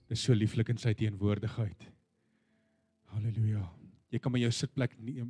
Dis so lieflik in sy teenwoordigheid. Halleluja. Jy kan maar jou sitplek neem.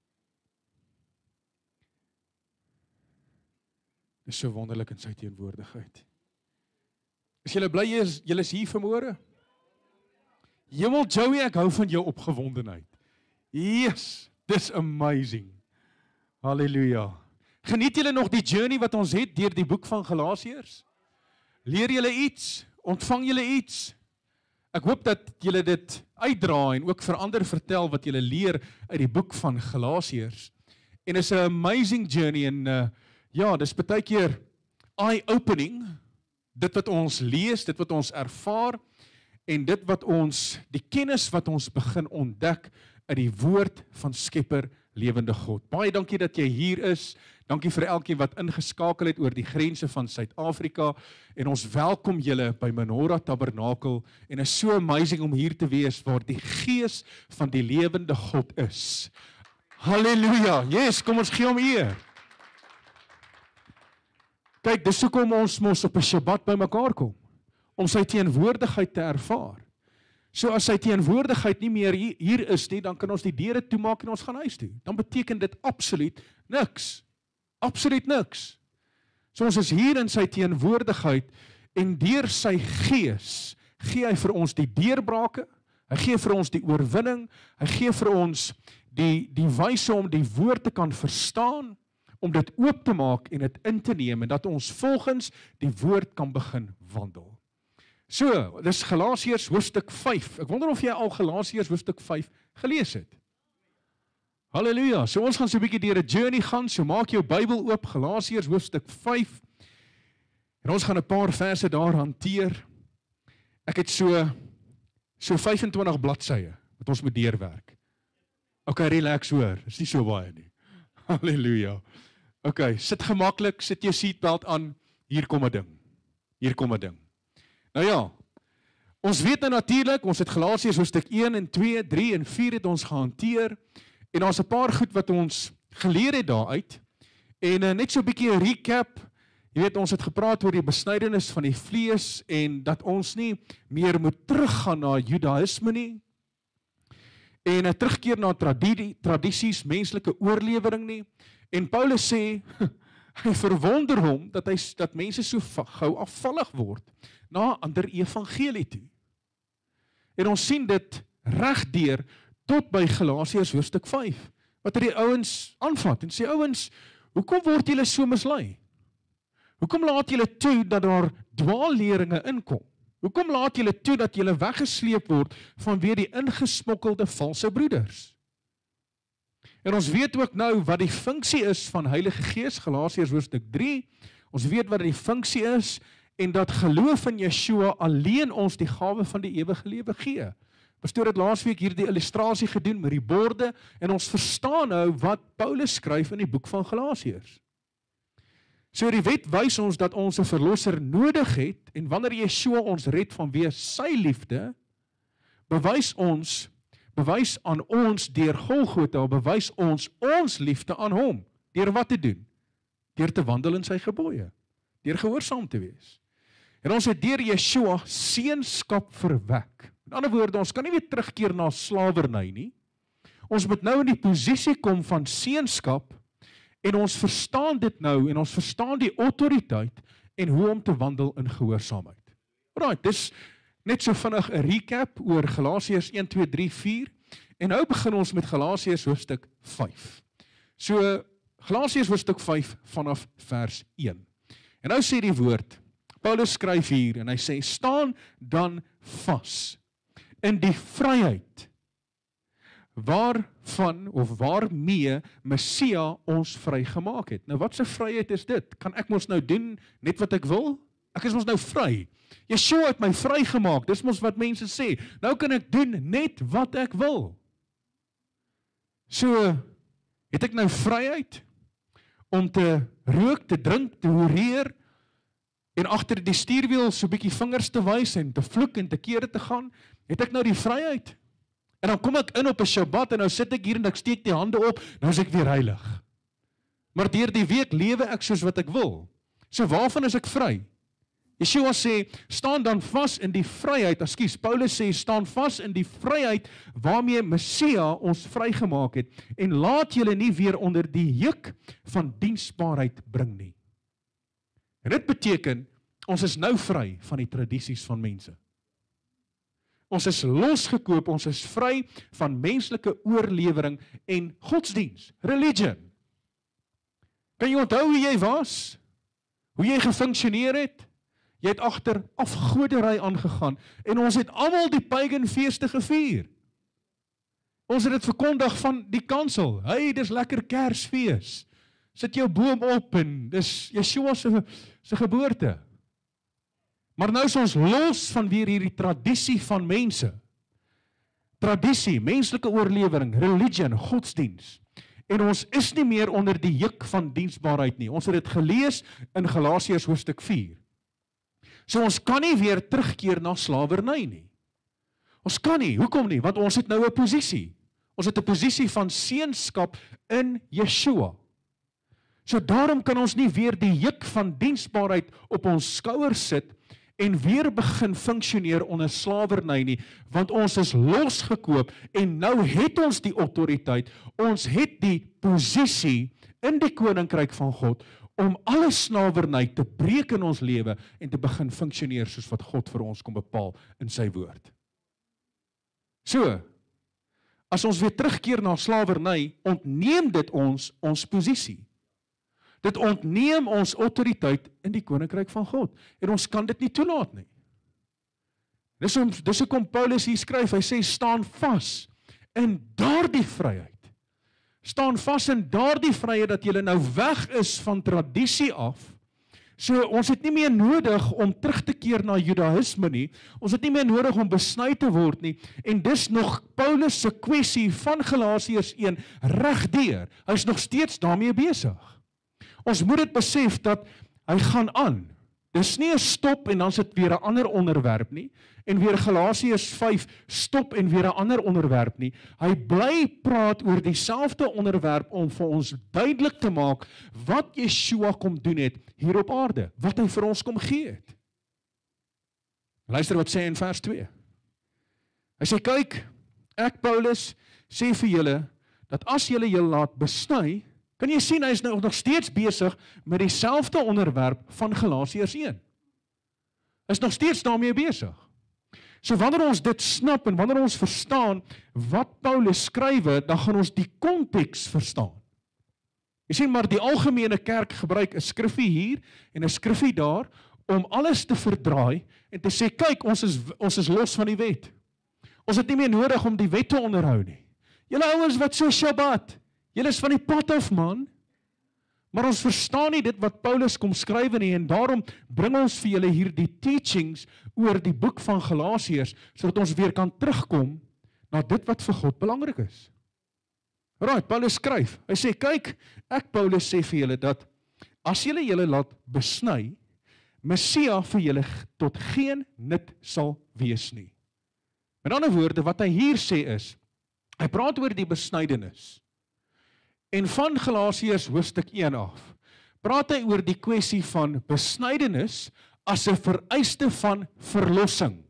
Dis so wonderlik in sy teenwoordigheid. Is julle bly julle is hier vanmôre? Hemel Joey, ek hou van jou opgewondenheid. Yes, dis amazing. Halleluja. Geniet julle nog die journey wat ons het deur die boek van Galasiërs? Leer julle iets? Ontvang julle iets? Ek hoop dat julle dit uitdra en ook vir ander vertel wat julle leer uit die boek van Galasiërs. En is 'n amazing journey en ja, dis baie keer eye-opening, dit wat ons lees, dit wat ons ervaar en dit wat ons, die kennis wat ons begin ontdek uit die woord van Skepper lewende God. Baie dankie dat jy hier is. Dankie vir elkeen wat ingeskakel het oor die grense van Suid-Afrika en ons welkom julle by Menorah Tabernakel en is so amazing om hier te wees waar die gees van die lewende God is. Halleluja. Yes, kom ons gee hom eer. Kyk, dis hoekom ons mos op 'n Shabbat by mekaar kom, om sy teenwoordigheid te ervaar. So as sy teenwoordigheid nie meer hier is nie, dan kan ons die deure toemaak en ons gaan huis toe. Dan beteken dit absoluut niks. Absoluut niks. So ons is hier in sy teenwoordigheid en deur sy gees gee hy vir ons die deurbrake, hy gee vir ons die oorwinning, hy gee vir ons die wyse om die woord te kan verstaan, om dit oop te maak en dit in te neem en dat ons volgens die woord kan begin wandel. So, dis Galasiërs hoofstuk 5. Ek wonder of jy al Galasiërs hoofstuk 5 gelees het. Halleluja. So ons gaan so 'n bietjie deur 'n journey gaan. So maak jou Bybel oop, Galasiërs hoofstuk 5. En ons gaan 'n paar verse daar hanteer. Ek het so 25 bladsye wat ons moet deurwerk. Okay, relax hoor. Dis nie so baie nie. Halleluja. Okay, sit gemaklik, sit jou seatbelt aan. Hier kom 'n ding. Hier kom 'n ding. Nou ja, ons weet nou natuurlik, ons het Galasiërs hoofstuk 1 en 2, 3 en 4 het ons gehanteer, en daar's 'n paar goed wat ons geleer het daaruit, en net so 'n bietjie 'n recap. Jy weet, ons het gepraat oor die besnydenis van die vlees, en dat ons nie meer moet teruggaan na Judaïsme nie, en 'n terugkeer na tradisies, menslike oorlewering nie, en Paulus sê, hy verwonder hom dat mense so gou afvallig word na 'n ander evangelie toe. En ons sien dit regdeur tot by Galasiërs hoofstuk 5, wat die ouens aanvat en sê, ouens, hoekom word julle so mislei? Hoekom laat julle toe dat daar dwaalleringe inkom? Hoekom laat julle toe dat julle weggesleep word vanweë die ingesmokkelde valse broeders? En ons weet ook nou wat die funksie is van Heilige Gees, Galasiërs hoofstuk 3. Ons weet wat die funksie is en dat geloof in Yeshua alleen ons die gawe van die ewige lewe gee. Pastoor het laasweek hier die illustrasie gedoen met die borde en ons verstaan nou wat Paulus skryf in die boek van Galasiërs. So die wet wys ons dat ons 'n verlosser nodig het en wanneer Yeshua ons red vanweë sy liefde, bewys aan ons deur Golgotha, bewys ons liefde aan hom. Deur wat te doen? Deur te wandel in sy gebooie. Deur gehoorsaam te wees. En ons het deur Yeshua seunskap verwek. Met ander woorde, ons kan nie weer terugkeer na slawerny nie. Ons moet nou in die posisie kom van seunskap en ons verstaan dit nou en ons verstaan die autoriteit en hoe om te wandel in gehoorsaamheid. Alright, dis net so vinnig 'n recap oor Galasiërs 1, 2, 3, 4 en nou begin ons met Galasiërs hoofstuk 5. So Galasiërs hoofstuk 5 vanaf vers 1. En nou sê die woord, Paulus skryf hier en hy sê, staan dan vas in die vryheid waarvan of waarmee Messia ons vrygemaak het. Nou wat se vryheid is dit? Kan ek mos nou doen net wat ek wil? Ek is mos nou vry. Yeshua het my vrygemaak. Dis mos wat mense sê. Nou kan ek doen net wat ek wil. So het ek nou vryheid om te rook, te drink, te hoereer en agter die stuurwiel so 'n bietjie vingers te wys en te vloek en te kere te gaan. Het ek nou die vryheid? En dan kom ek in op 'n Shabbat en nou sit ek hier en ek steek die hande op, nou is ek weer heilig. Maar deur die week lewe ek soos wat ek wil. So waarvan is ek vry? Yeshua sê, staan dan vas in die vryheid, Paulus sê, staan vas in die vryheid waarmee Messia ons vrygemaak het, en laat julle nie weer onder die juk van diensbaarheid bring nie. En dit beteken, ons is nou vry van die tradisies van mense. Ons is losgekoop, ons is vry van menslike oorlewering en godsdiens, religion. Kan jy onthou hoe jy was? Hoe jy gefunksioneer het? Jy het agter afgoderry aangegaan, en ons het almal die pagan feeste gevier. Ons het dit verkondig van die kansel, hey, dis lekker Kersfees, sit jou boom op, en dis Yeshua se geboorte. Maar nou is ons los van weer hierdie tradisie van mense. Tradisie, menslike oorlewering, religion, godsdiens. En ons is nie meer onder die juk van diensbaarheid nie. Ons het dit gelees in Galasiërs hoofstuk 4. So ons kan nie weer terugkeer na slawerny nie. Ons kan nie, hoekom nie? Want ons het nou 'n posisie. Ons het 'n posisie van seunskap in Yeshua. So daarom kan ons nie weer die juk van diensbaarheid op ons skouers sit en weer begin funksioneer onder slawerny nie, want ons is losgekoop en nou het ons die autoriteit, ons het die posisie in die koninkryk van God om alle slawerny te breek in ons lewe en te begin funksioneer soos wat God vir ons kom bepaal in sy woord. So, as ons weer terugkeer na slawerny, ontneem dit ons posisie. Dit ontneem ons autoriteit in die koninkryk van God. En ons kan dit nie toelaat nie. Dis hoekom Paulus hier skryf, hy sê, staan vas in daardie vryheid. Staan vas in daardie vryheid dat jy nou weg is van tradisie af. So ons het nie meer nodig om terug te keer na Judaïsme nie. Ons het nie meer nodig om besny te word nie. En dis nog Paulus se kwessie van Galasiërs 1 regdeur. Hy is nog steeds daarmee besig. Ons moet dit besef dat hy gaan aan. Dis nie 'n stop en dan sit weer 'n ander onderwerp nie. En weer Galasiërs 5 stop en weer 'n ander onderwerp nie. Hy bly praat oor dieselfde onderwerp om vir ons duidelik te maak wat Yeshua kom doen het hier op aarde. Wat hy vir ons kom gee het. Luister wat sê in vers 2. Hy sê, kyk, ek Paulus sê vir julle, dat as julle julle laat besny, kan jy sien, hy is nou nog steeds besig met dieselfde onderwerp van Galasiërs 1. Hy is nog steeds daarmee besig. So wanneer ons dit snap en wanneer ons verstaan wat Paulus skrywe, dan gaan ons die konteks verstaan. Jy sien, maar die algemene kerk gebruik 'n skriffie hier en 'n skriffie daar om alles te verdraai en te sê, kyk, ons is los van die wet. Ons het nie meer nodig om die wet te onderhou nie. Julle ouens wat so Shabbat, julle is van die pad af, man. Maar ons verstaan nie dit wat Paulus kom skrywe nie, en daarom bring ons vir julle hier die teachings oor die boek van Galasiërs, sodat ons weer kan terugkom na dit wat vir God belangrik is. Right, Paulus skryf, hy sê, kyk, ek Paulus sê vir julle dat, as julle julle laat besny, Messia vir julle tot geen nut sal wees nie. Met ander woorde, wat hy hier sê is, hy praat oor die besnydenis. En van Galasiërs hoofstuk 1 af, praat hy oor die kwessie van besnydenis as 'n vereiste van verlossing.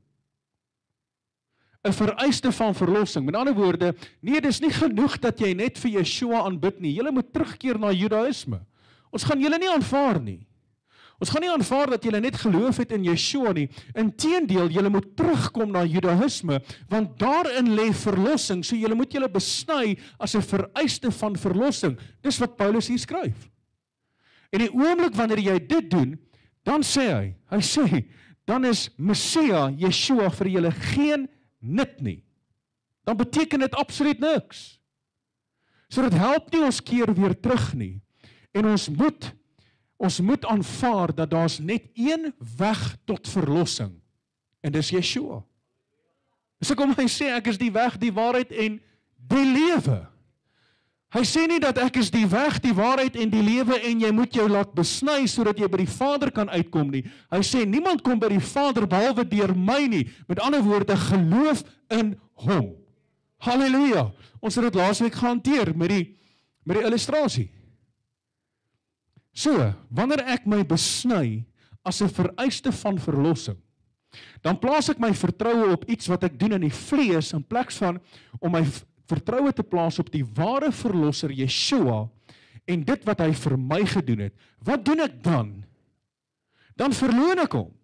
'n vereiste van verlossing. Met ander woorde, nee, dis nie genoeg dat jy net vir Yeshua aanbid nie. Julle moet terugkeer na Judaïsme. Ons gaan julle nie aanvaar nie. Ons gaan nie aanvaar dat julle net geloof het in Yeshua nie. Inteendeel, julle moet terugkom na Judaïsme, want daarin lê verlossing. So julle moet julle besny as 'n vereiste van verlossing. Dis wat Paulus hier skryf. En die oomblik wanneer jy dit doen, dan sê hy sê, dan is Messia, Yeshua, vir julle geen nut nie. Dan beteken dit absoluut niks. So dit help nie ons keer weer terug nie. En ons moet aanvaar dat daar's net een weg tot verlossing. En dis Yeshua. So kom hy sê, ek is die weg, die waarheid en die lewe. Hy sê nie dat ek is die weg, die waarheid en die lewe en jy moet jou laat besny sodat jy by die Vader kan uitkom nie. Hy sê niemand kom by die Vader behalwe deur my nie. Met ander woorde, geloof in hom. Halleluja. Ons het dit laasweek gehanteer met die illustrasie. So, wanneer ek my besny as 'n vereiste van verlossing, dan plaas ek my vertroue op iets wat ek doen in die vlees, in plek van om my vertroue te plaas op die ware verlosser Yeshua, en dit wat hy vir my gedoen het. Wat doen ek dan? Dan verloon ek hom.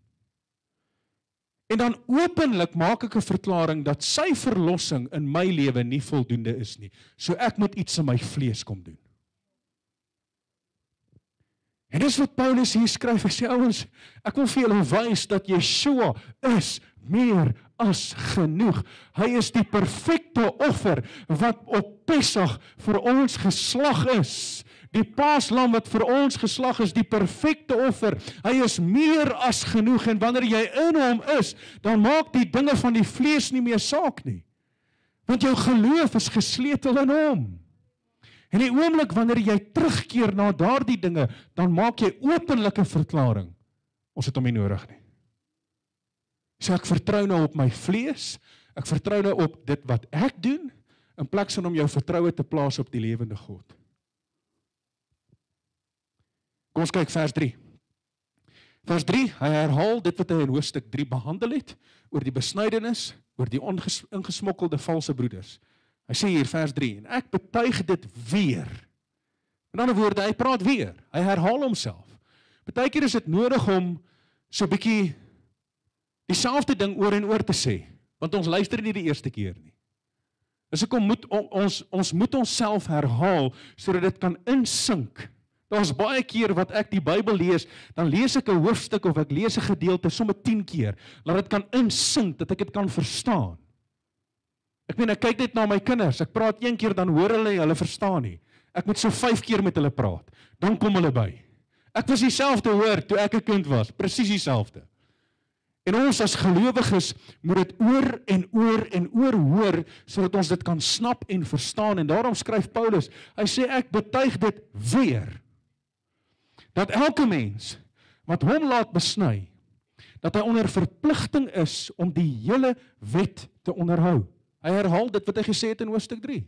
En dan openlik maak ek 'n verklaring dat sy verlossing in my lewe nie voldoende is nie. So ek moet iets in my vlees kom doen. En dis wat Paulus hier skryf, hy sê, ouens, ek wil vir julle wys dat Yeshua is meer as genoeg. Hy is die perfekte offer wat op Pesach vir ons geslag is. Die paaslam wat vir ons geslag is, die perfekte offer. Hy is meer as genoeg, en wanneer jy in hom is, dan maak die dinge van die vlees nie meer saak nie. Want jou geloof is gesleutel in hom. En die oomblik wanneer jy terugkeer na daardie dinge, dan maak jy openlike verklaring. Ons het hom nie nodig nie. So ek vertrou nou op my vlees, ek vertrou nou op dit wat ek doen, in plaas van om jou vertroue te plaas op die lewende God. Kom ons kyk vers 3. Vers 3, hy herhaal dit wat hy in hoofstuk 3 behandel het, oor die besnydenis, oor die ingesmokkelde valse broeders. Hy sê hier vers 3, en ek betuig dit weer. In ander woorde, hy praat weer, hy herhaal homself. Partykeer is dit nodig om so 'n bietjie dieselfde ding oor en oor te sê, want ons luister nie die eerste keer nie. Dus ek ons moet onsself herhaal, sodat dit kan insink. Daar's baie keer wat ek die Bybel lees, dan lees ek 'n hoofstuk of ek lees 'n gedeelte sommer 10 keer, laat dit kan insink, dat ek dit kan verstaan. Ek meen, ek kyk net na my kinders, ek praat 1 keer, dan hoor hulle verstaan nie. Ek moet so 5 keer met hulle praat, dan kom hulle by. Ek was dieselfde hoor, toe ek 'n kind was, presies dieselfde. En ons as gelowiges moet dit oor en oor en oor hoor, sodat ons dit kan snap en verstaan, en daarom skryf Paulus, hy sê, ek betuig dit weer, dat elke mens, wat hom laat besny, dat hy onder verpligting is, om die hele wet te onderhou. Hy herhaal dit wat hy gesê het in hoofstuk 3.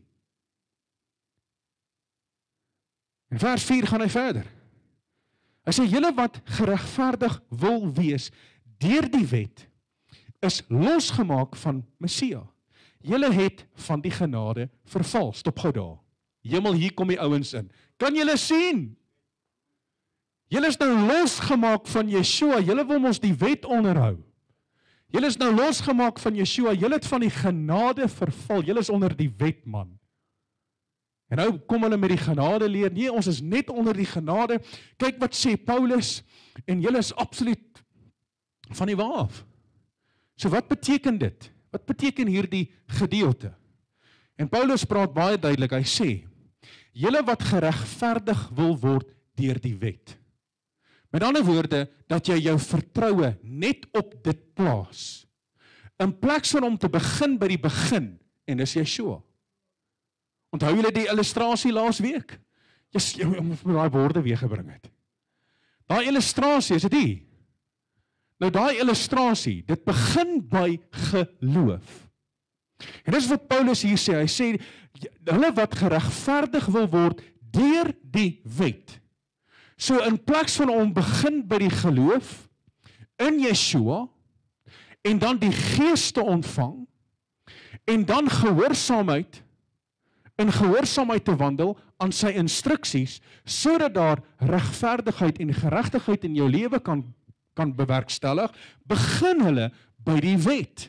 In vers 4 gaan hy verder. Hy sê, julle wat geregverdig wil wees, deur die wet, is losgemaak van Messia. Julle het van die genade verval. Stop gou daar. Hemel, hier kom die ouens in. Kan julle sien? Julle is nou losgemaak van Yeshua. Julle wil ons die wet onderhou. Julle is nou losgemaak van Yeshua. Julle het van die genade verval. Julle is onder die wet, man. En nou kom hulle met die genade leer. Nee, ons is net onder die genade. Kyk wat sê Paulus, en julle is absoluut van die waaf. So wat beteken dit? Wat beteken hierdie gedeelte? En Paulus praat baie duidelik, hy sê, julle wat geregverdig wil word deur die wet. Met ander woorde, dat jy jou vertroue net op dit plaas. In plaas van om te begin by die begin, en dis Yeshua. Onthou julle die illustrasie laas week? Jy moet daai woorde weer gebring het. Daai illustrasie, is dit nie? Nou daai illustrasie, dit begin by geloof. En dis wat Paulus hier sê, hy sê, hulle wat geregverdig wil word deur die wet. So in plaas van om begin by die geloof in Yeshua, en dan die Gees te ontvang, en dan gehoorsaamheid, in gehoorsaamheid te wandel aan sy instruksies, sodat daar regverdigheid en geregtigheid in jou lewe kan bewerkstellig, begin hulle by die wet.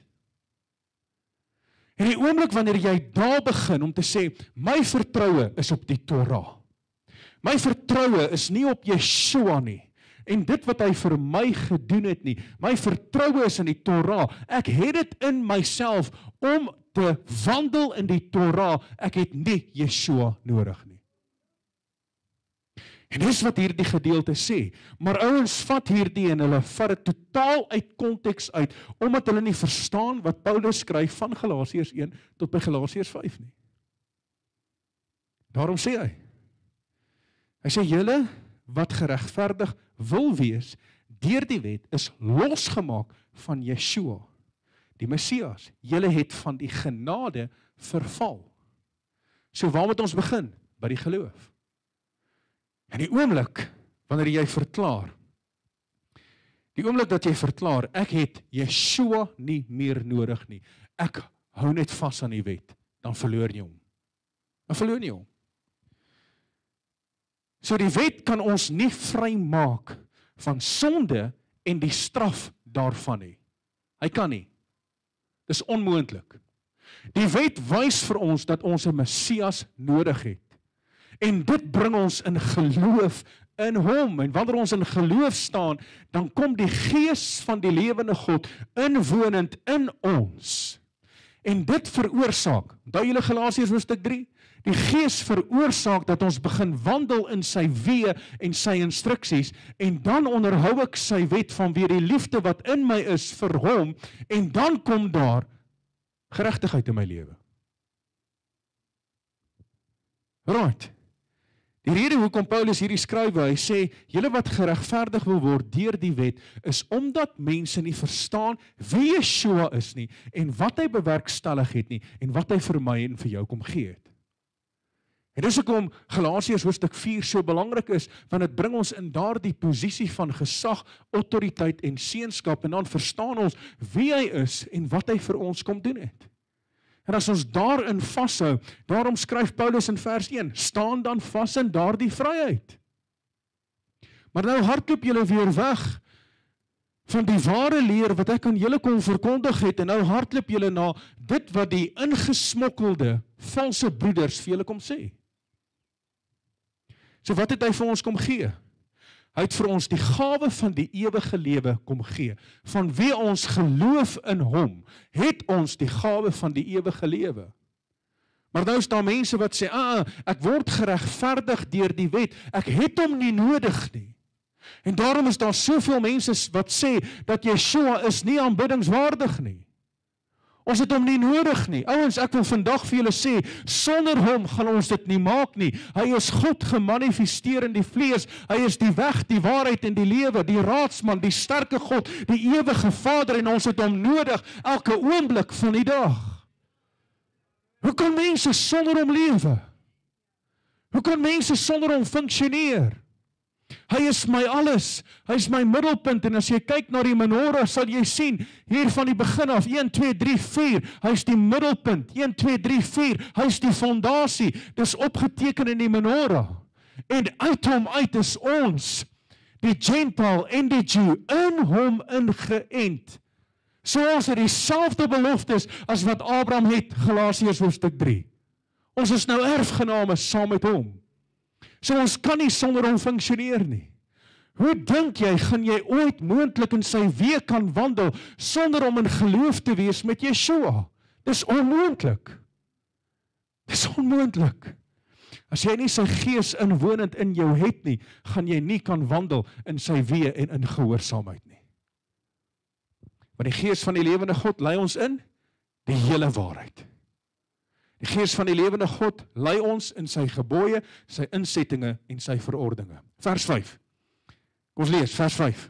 En die oomblik wanneer jy daar begin om te sê, my vertroue is op die Torah. My vertroue is nie op Yeshua nie, en dit wat hy vir my gedoen het nie. My vertroue is in die Torah. Ek het dit in myself om te wandel in die Torah. Ek het nie Yeshua nodig nie. En dis wat hierdie gedeelte sê, maar ouens vat hierdie en hulle vat dit totaal uit konteks uit, omdat hulle nie verstaan wat Paulus skryf van Galasiërs 1 tot by Galasiërs 5 nie. Daarom sê hy sê, julle wat geregverdig wil wees deur die wet, is losgemaak van Yeshua, die Messias. Julle het van die genade verval. So waar moet ons begin? By die geloof. En die oomblik, wanneer jy verklaar, Die oomblik dat jy verklaar, ek het Yeshua nie meer nodig nie, ek hou net vas aan die wet, dan verloor jy hom. Dan verloor jy hom. So die wet kan ons nie vry maak van sonde en die straf daarvan nie. Hy kan nie. Dis onmoontlik. Die wet wys vir ons dat ons 'n Messias nodig het. En dit bring ons in geloof in hom. En wanneer ons in geloof staan, dan kom die gees van die lewende God inwonend in ons. En dit veroorsaak, onthou julle Galasiërs hoofstuk 3, die gees veroorsaak dat ons begin wandel in sy weë en sy instruksies, en dan onderhou ek sy wet vanweë die liefde wat in my is vir hom, en dan kom daar geregtigheid in my lewe. Right. Die rede hoekom Paulus hierdie skryf, hy sê, julle wat geregverdig wil word deur die wet, is omdat mense nie verstaan wie Yeshua is nie, en wat hy bewerkstellig het nie, en wat hy vir my en vir jou kom gee het. En dis hoekom Galasiërs hoofstuk 4 so belangrik is, want dit bring ons in daardie posisie van gesag, autoriteit en seunskap, en dan verstaan ons wie hy is en wat hy vir ons kom doen het. En as ons daarin vashou, daarom skryf Paulus in vers 1, staan dan vas in daardie vryheid. Maar nou hardloop julle weer weg van die ware leer wat ek aan julle kon verkondig het, en nou hardloop julle na dit wat die ingesmokkelde valse broeders vir julle kom sê. So wat het hy vir ons kom gee? Hy het vir ons die gawe van die ewige lewe kom gee. Vanweë ons geloof in hom, het ons die gawe van die ewige lewe. Maar nou is daar mense wat sê, ek word geregverdig deur die wet, ek het hom nie nodig nie. En daarom is daar soveel mense wat sê, dat Yeshua is nie aanbiddingswaardig nie. Ons het hom nie nodig nie. Ouens, ek wil vandag vir julle sê, sonder hom gaan ons dit nie maak nie. Hy is God gemanifesteer in die vlees. Hy is die weg, die waarheid en die lewe, die raadsman, die sterke God, die ewige Vader, en ons het hom nodig elke oomblik van die dag. Hoe kan mense sonder hom lewe? Hoe kan mense sonder hom funksioneer? Hy is my alles, hy is my middelpunt, en as jy kyk na die menorah, sal jy sien, hier van die begin af, 1, 2, 3, 4, hy is die middelpunt, 1, 2, 3, 4, hy is die fondasie, dis opgeteken in die menorah, en uit hom uit is ons, die Gentile en die Jew, in hom ingeënt, so ons het dieselfde beloftes, as wat Abraham het, Galasiërs hoofstuk 3, ons is nou erfgename saam met hom, so ons kan nie sonder hom funksioneer nie. Hoe dink jy, gaan jy ooit moontlik in sy weë kan wandel, sonder om in geloof te wees met Yeshua? Dis onmoontlik. Dis onmoontlik. As jy nie sy gees inwonend in jou het nie, gaan jy nie kan wandel in sy weë en in gehoorsaamheid nie. Want die gees van die lewende God lei ons in die hele waarheid. Die gees van die lewende God lei ons in sy gebooie, sy insettinge en sy verordeninge. Vers 5. Kom ons lees, vers 5.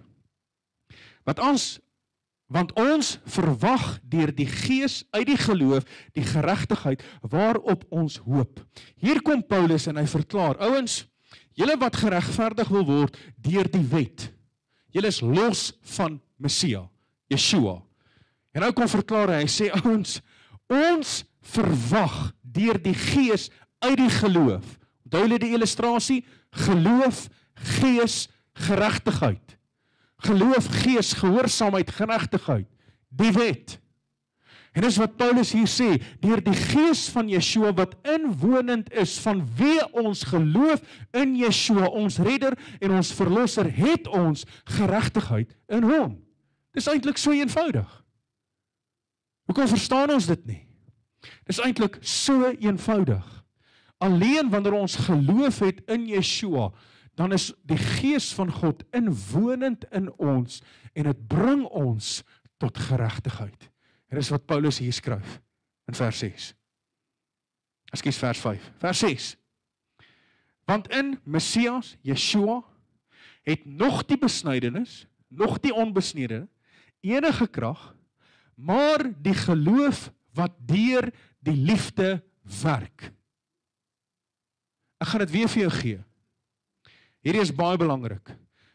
Want ons verwag deur die gees uit die geloof, die geregtigheid waarop ons hoop. Hier kom Paulus en hy verklaar, ouens, julle wat geregverdig wil word deur die wet, julle is los van Messia, Yeshua. En nou kom verklaar hy sê, ouens, ons verwag deur die gees uit die geloof. Onthou julle die illustrasie? Geloof, gees, geregtigheid. Geloof, gees, gehoorsaamheid, geregtigheid. Die wet. En dis wat Paulus hier sê, deur die gees van Yeshua wat inwonend is, vanweë ons geloof in Yeshua, ons redder en ons verlosser, het ons geregtigheid in hom. Dis eintlik so eenvoudig. Hoekom verstaan ons dit nie? Dis eintlik so eenvoudig. Alleen wanneer ons geloof het in Yeshua, dan is die gees van God inwonend in ons en dit bring ons tot geregtigheid. En dis wat Paulus hier skryf in vers 6. Ekskuus, vers 5. Vers 6. Want in Messias, Yeshua, het nog die besnydenis, nog die onbesnede, enige krag, maar die geloof wat deur die liefde werk. Ek gaan dit weer vir jou gee. Hierdie is baie belangrik.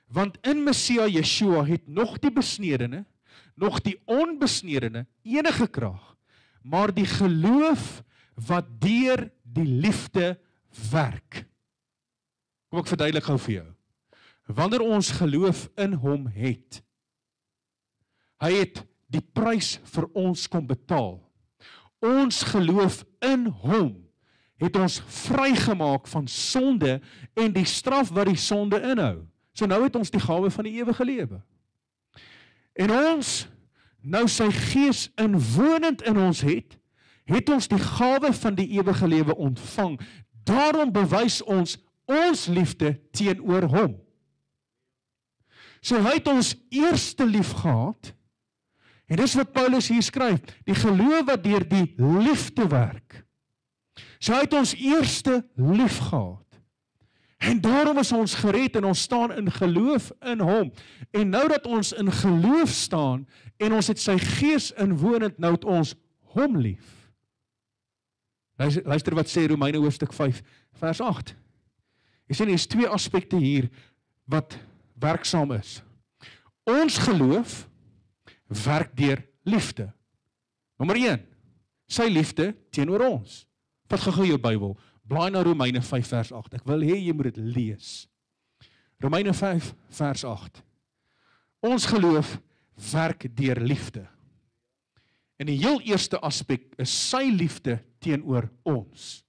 Want in Messia Yeshua het nog die besnedene, nog die onbesnedene enige krag, maar die geloof wat deur die liefde werk. Kom ek verduidelik gou vir jou. Wanneer ons geloof in hom het, hy het die prys vir ons kom betaal. Ons geloof in hom het ons vrygemaak van sonde en die straf wat die sonde inhou. So nou het ons die gawe van die ewige lewe. En ons nou sy gees inwonend in ons het ons die gawe van die ewige lewe ontvang. Daarom bewys ons liefde teenoor hom. So hy het ons eerste lief gehad, en dis wat Paulus hier skryf, die geloof wat deur die liefde werk. So hy het ons eerste lief gehad. En daarom is ons gered en ons staan in geloof in hom. En nou dat ons in geloof staan en ons het sy gees inwonend, nou het ons hom lief. Luister wat sê Romeine hoofstuk 5 vers 8. Jy sien, hier is twee aspekte hier wat werksaam is. Ons geloof werk deur liefde. Nommer 1, sy liefde teenoor ons. Vat gou jou Bybel, blaai na Romeine 5 vers 8. Ek wil hê jy moet dit lees. Romeine 5 vers 8. Ons geloof werk deur liefde. En die heel eerste aspek is sy liefde teenoor ons.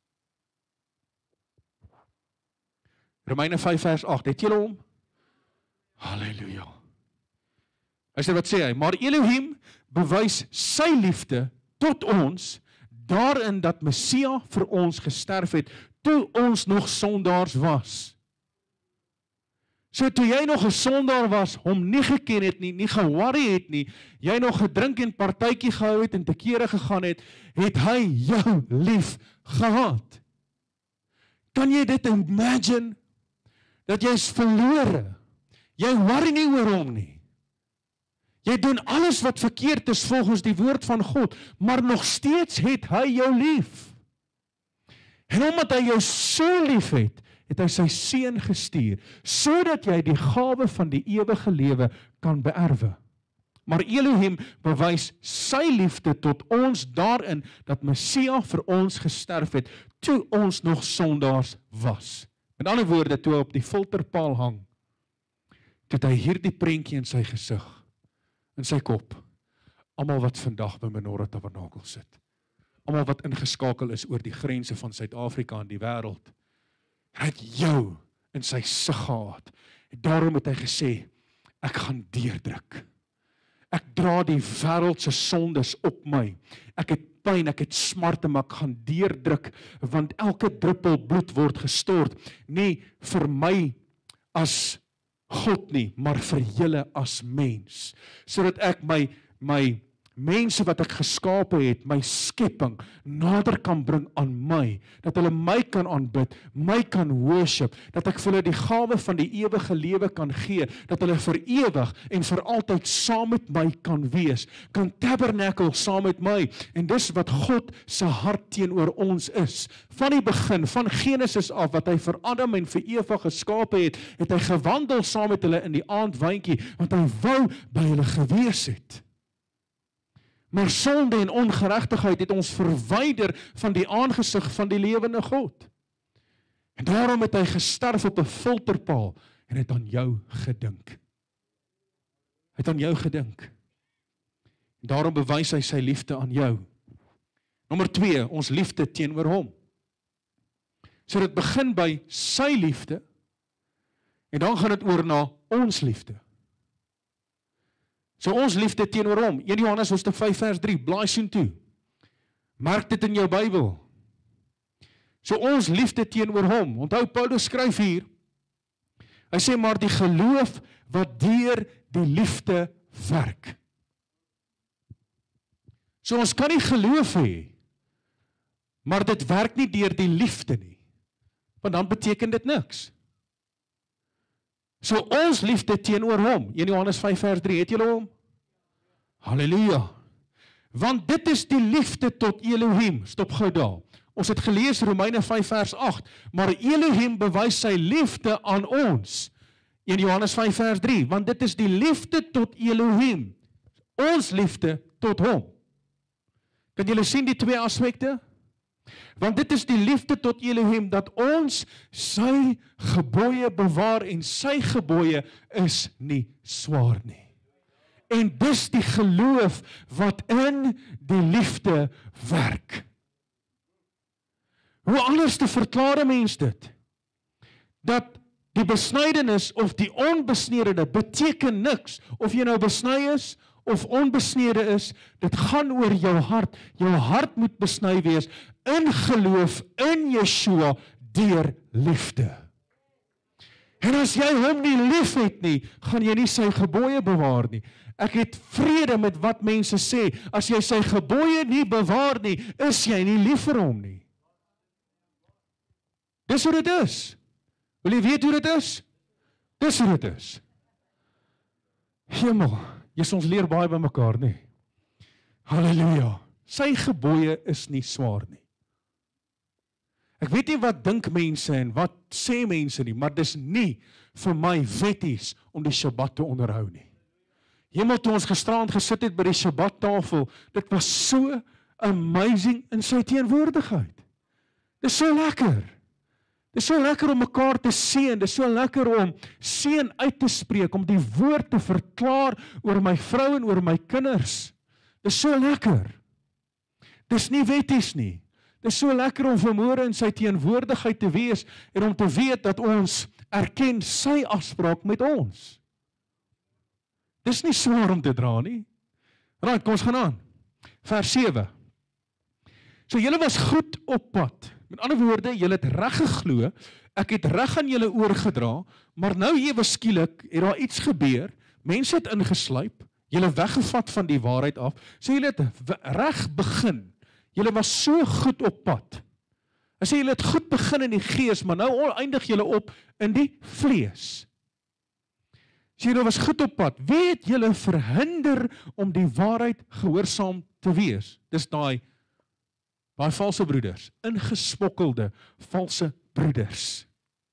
Romeine 5 vers 8, het julle hom? Halleluja. Hy sê, wat sê hy? Maar Elohim bewys sy liefde tot ons, daarin dat Messia vir ons gesterf het, toe ons nog sondaars was. So toe jy nog 'n sondaar was, hom nie geken het nie, nie geworry het nie, jy nog gedrink en partytjie gehou het en te kere gegaan het, het hy jou lief gehad. Kan jy dit imagine? Dat jy is verlore. Jy worry nie oor hom nie. Jy doen alles wat verkeerd is volgens die woord van God, maar nog steeds het hy jou lief. En omdat hy jou so lief het hy sy seun gestuur, sodat jy die gawe van die ewige lewe kan beerwe. Maar Elohim bewys sy liefde tot ons daarin, dat Messia vir ons gesterf het, toe ons nog sondaars was. Met ander woorde, toe hy op die filterpaal hang, toe hy hierdie prentjie in sy gesig, in sy kop, almal wat vandag by Menorah Tabernakel sit, almal wat ingeskakel is oor die grense van Suid-Afrika en die wêreld, hy het jou in sy sig gehad. En daarom het hy gesê, ek gaan deurdruk. Ek dra die wêreld se sondes op my. Ek het pyn, ek het smarte, maar ek gaan deurdruk, want elke druppel bloed word gestort, nie vir my as God nie, maar vir julle as mens, sodat ek my mense wat ek geskape het, my skepping, nader kan bring aan my, dat hulle my kan aanbid, my kan worship, dat ek vir hulle die gawe van die ewige lewe kan gee, dat hulle vir ewig en vir altyd saam met my kan wees, kan tabernakel saam met my, en dis wat God se hart teenoor ons is. Van die begin, van Genesis af, wat hy vir Adam en vir Eva geskape het hy gewandel saam met hulle in die aandwyntjie, want hy wou by hulle gewees het. Maar sonde en ongeregtigheid het ons verwyder van die aangesig van die lewende God. En daarom het hy gesterf op 'n filterpaal en het aan jou gedink. Hy het aan jou gedink. En daarom bewys hy sy liefde aan jou. Nommer 2, ons liefde teenoor hom. So dit begin by sy liefde en dan gaan dit oor na ons liefde. So ons liefde teenoor hom, 1 Johannes hoofstuk 5 vers 3, blaai soontoe. Merk dit in jou Bybel. So ons liefde teenoor hom, onthou Paulus skryf hier, hy sê maar die geloof wat deur die liefde werk. So ons kan nie geloof hê, maar dit werk nie deur die liefde nie, want dan beteken dit niks. So ons liefde teenoor hom, 1 Johannes 5 vers 3, het julle hom? Halleluja. Want dit is die liefde tot Elohim, stop gou daar. Ons het gelees Romeine 5 vers 8, maar Elohim bewys sy liefde aan ons. 1 Johannes 5 vers 3, want dit is die liefde tot Elohim, ons liefde tot hom. Kan julle sien die twee aspekte? Want dit is die liefde tot Elohim, dat ons sy gebooie bewaar, en sy gebooie is nie swaar nie. En dis die geloof wat in die liefde werk. Hoe anders te verklaar 'n mens dit? Dat die besnydenis of die onbesnede beteken niks, of jy nou besny is, of onbesnede is, dit gaan oor jou hart. Jou hart moet besny wees, in geloof, in Yeshua, deur liefde. En as jy hom nie lief het nie, gaan jy nie sy gebooie bewaar nie. Ek het vrede met wat mense sê, as jy sy gebooie nie bewaar nie, is jy nie lief vir hom nie. Dis hoe dit is. Wil jy weet hoe dit is? Dis hoe dit is. Hemel, ons leer baie by mekaar, nie? Halleluja. Sy gebooie is nie swaar nie. Ek weet nie wat dink mense en wat sê mense nie, maar dis nie vir my wetties om die Shabbat te onderhou nie. Hemel, toe ons gisterand gesit het by die Shabbat-tafel, dit was so amazing in sy teenwoordigheid. Dis so lekker. Dis so lekker om mekaar te seën, dis so lekker om seën uit te spreek, om die woord te verklaar oor my vrou en oor my kinders. Dis so lekker. Dis nie wetties nie. Dis so lekker om vanmôre in sy teenwoordigheid te wees en om te weet dat ons erken sy afspraak met ons. Dis nie swaar om te dra nie. Right, kom ons gaan aan. Vers 7. So julle was goed op pad. Met ander woorde, julle het reg geglo, ek het reg aan julle oorgedra, maar nou ewe skielik het daar iets gebeur, mense het ingesluip, julle weggevat van die waarheid af, so julle het reg begin, julle was so goed op pad. Hy sê julle het goed begin in die gees, maar nou eindig julle op in die vlees. So julle was goed op pad, wie het julle verhinder om die waarheid gehoorsaam te wees? Dis daai valse broeders, ingesmokkelde valse broeders.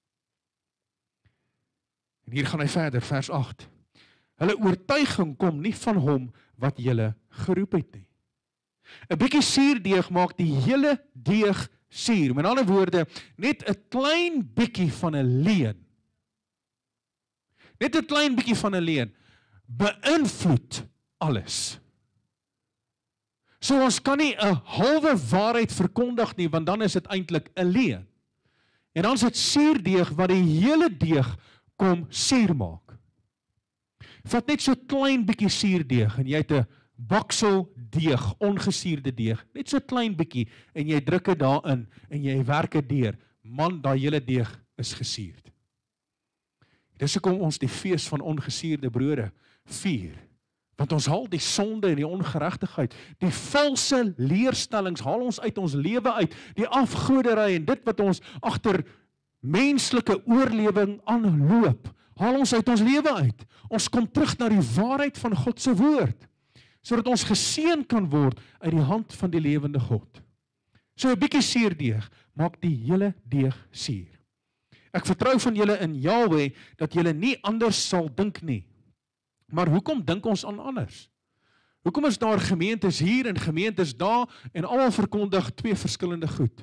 En hier gaan hy verder, vers 8. Hulle oortuiging kom nie van hom wat julle geroep het nie. 'n bietjie suurdeeg maak die hele deeg suur. Met ander woorde, net 'n klein bietjie van 'n leuen. Net 'n klein bietjie van 'n leuen beïnvloed alles. So ons kan nie 'n halwe waarheid verkondig nie, want dan is dit eintlik 'n leuen. En dan is dit suurdeeg wat die hele deeg kom suur maak. Vat net so klein bietjie suurdeeg en jy het 'n baksel deeg, ongesuurde deeg, net so klein bietjie en jy druk dit daarin en jy werk dit deur. Man, daai hele deeg is gesuurd. Dis hoekom ons die fees van ongesuurde brode vier. Want ons haal die sonde en die ongeregtigheid, die valse leerstellings haal ons uit ons lewe uit, die afgoderry en dit wat ons agter menslike oorlewing aanloop, haal ons uit ons lewe uit. Ons kom terug na die waarheid van God se woord, sodat ons geseën kan word uit die hand van die lewende God. So 'n bietjie suurdeeg maak die hele deeg suur. Ek vertrou van julle in Jahweh dat julle nie anders sal dink nie. Maar hoekom dink ons aan anders? Hoekom is daar gemeentes hier en gemeentes daar en almal verkondig twee verskillende goed?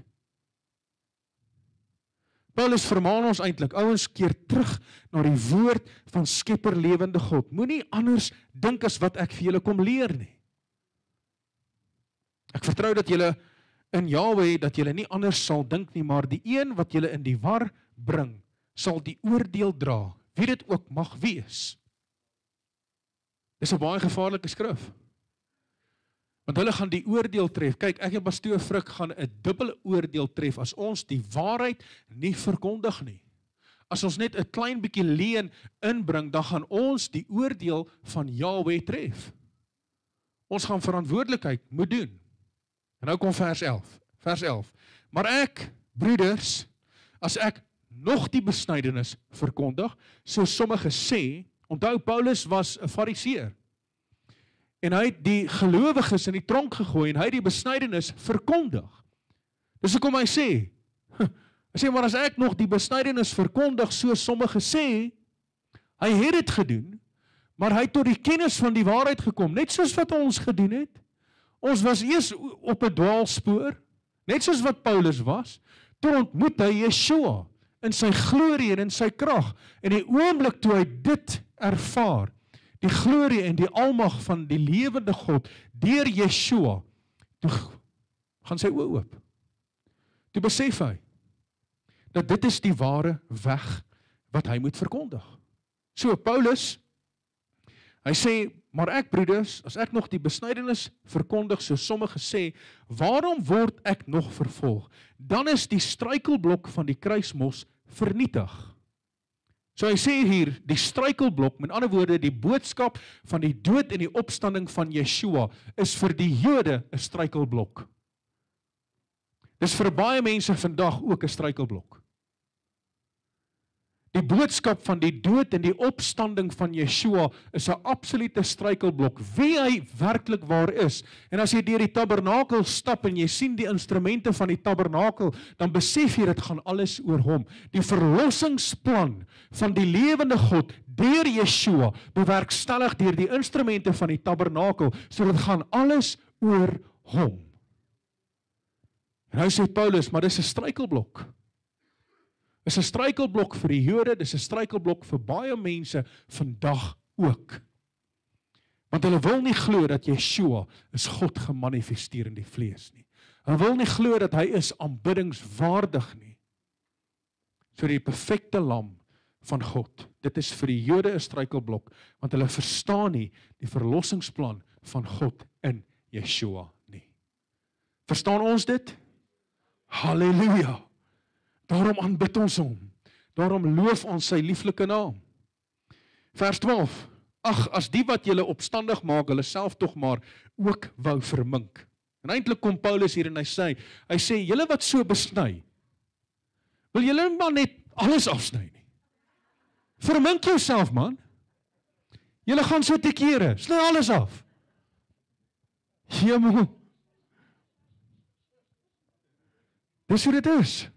Paulus vermaan ons eintlik, ouens, keer terug na die woord van Skepper lewende God. Moenie anders dink as wat ek vir julle kom leer nie. Ek vertrou dat julle in Jahweh, dat julle nie anders sal dink nie, maar die een wat julle in die war bring, sal die oordeel dra, wie dit ook mag wees. Dis 'n baie gevaarlike skrif. Want hulle gaan die oordeel tref. Kyk, ek en pastoor Frik gaan 'n dubbele oordeel tref as ons die waarheid nie verkondig nie. As ons net 'n klein bietjie leuen inbring, dan gaan ons die oordeel van Jahweh tref. Ons gaan verantwoordelikheid moet doen. En nou kom vers 11. Vers 11. Maar ek, broeders, as ek nog die besnydenis verkondig, so sommige sê, onthou Paulus was 'n fariseer. En hy het die gelowiges in die tronk gegooi en hy het die besnydenis verkondig. Dis hoekom hy sê, maar as ek nog die besnydenis verkondig, so sommige sê, Hy het dit gedoen, maar hy het tot die kennis van die waarheid gekom, net soos wat ons gedoen het. Ons was eers op 'n dwaalspoor, net soos wat Paulus was, toe ontmoet hy Yeshua in sy glorie en in sy krag. En die oomblik toe hy dit ervaar, die glorie en die almag van die lewende God, deur Yeshua, toe gaan sy oë oop. Toe besef hy, dat dit is die ware weg wat hy moet verkondig. So Paulus, hy sê, maar ek broeders, as ek nog die besnydenis verkondig, so sommige sê, waarom word ek nog vervolg? Dan is die struikelblok van die kruismos vernietig. So hy sê hier, die struikelblok, met ander woorde, die boodskap van die dood en die opstanding van Yeshua, is vir die Jode 'n struikelblok. Dis vir baie mense vandag ook 'n struikelblok. Die boodskap van die dood en die opstanding van Yeshua is 'n absolute struikelblok. Wie hy werklik waar is. En as jy deur die tabernakel stap en jy sien die instrumente van die tabernakel, dan besef jy dit gaan alles oor hom. Die verlossingsplan van die lewende God deur Yeshua bewerkstellig deur die instrumente van die tabernakel, so dit gaan alles oor hom. En nou sê Paulus, maar dis 'n struikelblok. Is 'n struikelblok vir die Jode, dis 'n struikelblok vir baie mense vandag ook. Want hulle wil nie glo dat Yeshua is God gemanifesteer in die vlees nie. Hulle wil nie glo dat hy is aanbiddingswaardig nie. So die perfekte lam van God. Dit is vir die Jode 'n struikelblok, want hulle verstaan nie die verlossingsplan van God in Yeshua nie. Verstaan ons dit? Halleluja! Daarom aanbid ons hom. Daarom loof ons sy lieflike naam. Vers 12. Ag, as die wat julle opstandig maak, hulle self tog maar ook wou vermink. En eintlik kom Paulus hier en hy sê, julle wat so besny, wil julle maar net alles afsny nie. Vermink jouself, man. Julle gaan so te kere, sny alles af. Hemel. Dis hoe dit is.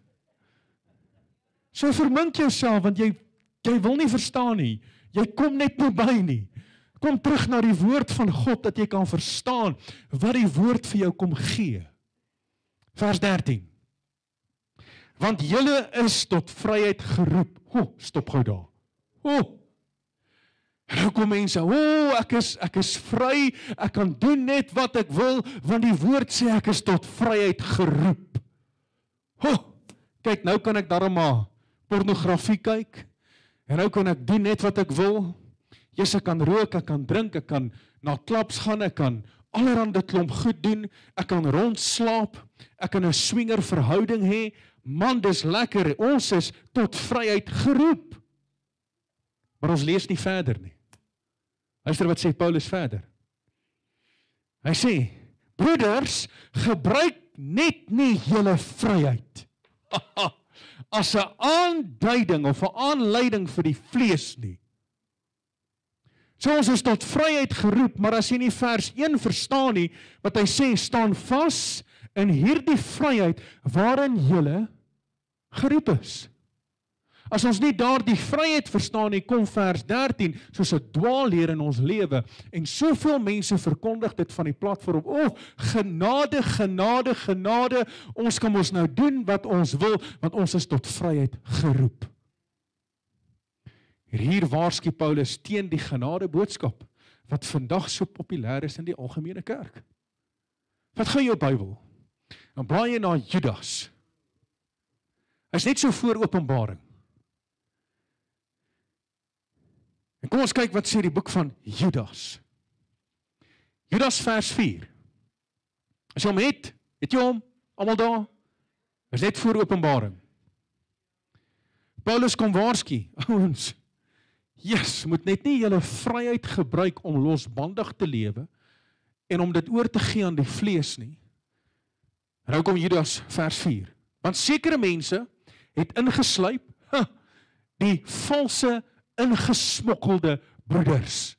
So vermink jouself, want jy wil nie verstaan nie. Jy kom net nie by nie. Kom terug na die woord van God, dat jy kan verstaan wat die woord vir jou kom gee. Vers 13. Want julle is tot vryheid geroep. Stop gou daar. Nou kom mense, ek is vry, ek kan doen net wat ek wil, want die woord sê ek is tot vryheid geroep. Kyk, nou kan ek daarom maar pornografie kyk, en nou kan ek doen net wat ek wil. Ek kan rook, ek kan drink, ek kan na klubs gaan, ek kan allerhande klomp goed doen, ek kan rondslaap, ek kan 'n swinger verhouding hê. Man, dis lekker, ons is tot vryheid geroep. Maar ons lees nie verder nie. Luister wat sê Paulus verder. Hy sê, broeders, gebruik net nie julle vryheid as 'n aanduiding of 'n aanleiding vir die vlees nie. So ons is tot vryheid geroep, maar as jy nie vers 1 verstaan nie, wat hy sê, staan vas in hierdie vryheid waarin julle geroep is. As ons nie daardie vryheid verstaan nie, kom vers 13, soos 'n dwaalleer in ons lewe, en soveel mense verkondig dit van die platform, genade, genade, genade, ons kan ons nou doen wat ons wil, want ons is tot vryheid geroep. Hier waarsku Paulus teen die genade boodskap, wat vandag so populêr is in die algemene kerk. Wat gaan jou Bybel? Dan blaai jy na Judas. Hy's net so voor Openbaring. En kom ons kyk wat sê die boek van Judas. Judas vers 4. As jy hom het jy hom, almal daar? Is net voor Openbaring. Paulus kom waarsku, ouens, moet net nie julle vryheid gebruik om losbandig te lewe, en om dit oor te gee aan die vlees nie. En nou kom Judas vers 4. Want sekere mense het ingesluip, die valse ingesmokkelde broeders.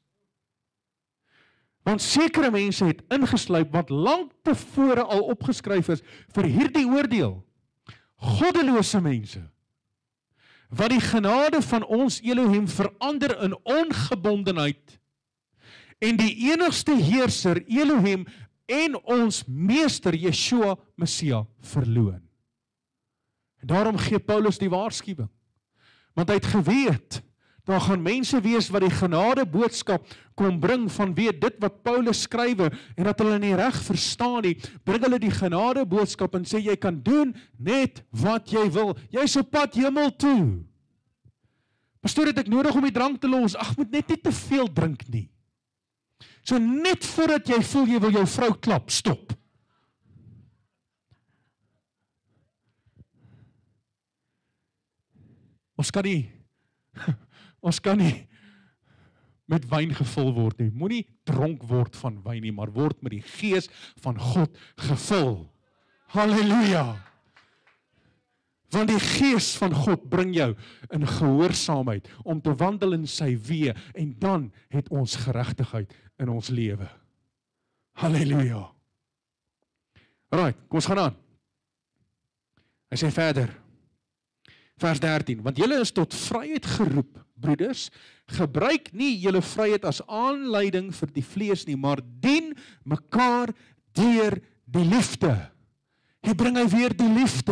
Want sekere mense het ingesluip wat lank tevore al opgeskryf is vir hierdie oordeel. Goddelose mense wat die genade van ons Elohim verander in ongebondenheid en die enigste heerser Elohim en ons meester Yeshua Messia verloon. En daarom gee Paulus die waarskuwing, want hy het geweet, daar gaan mense wees wat die genade boodskap kom bring vanweë dit wat Paulus skrywe en dat hulle nie reg verstaan nie, bring hulle die genade boodskap en sê jy kan doen net wat jy wil. Jy's op pad hemel toe. Pastoor, het ek nodig om die drank te los? Ag, moet net nie te veel drink nie. So net voordat jy voel jy wil jou vrou klap, stop. Ons kan nie met wyn gevul word nie. Moenie dronk word van wyn nie, maar word met die gees van God gevul. Halleluja! Want die gees van God bring jou in gehoorsaamheid om te wandel in sy weë en dan het ons geregtigheid in ons lewe. Halleluja! Right, kom ons gaan aan. Hy sê verder, vers 13, want julle is tot vryheid geroep, broeders, gebruik nie julle vryheid as aanleiding vir die vlees nie, maar dien mekaar deur die liefde. Hier bring hy weer die liefde.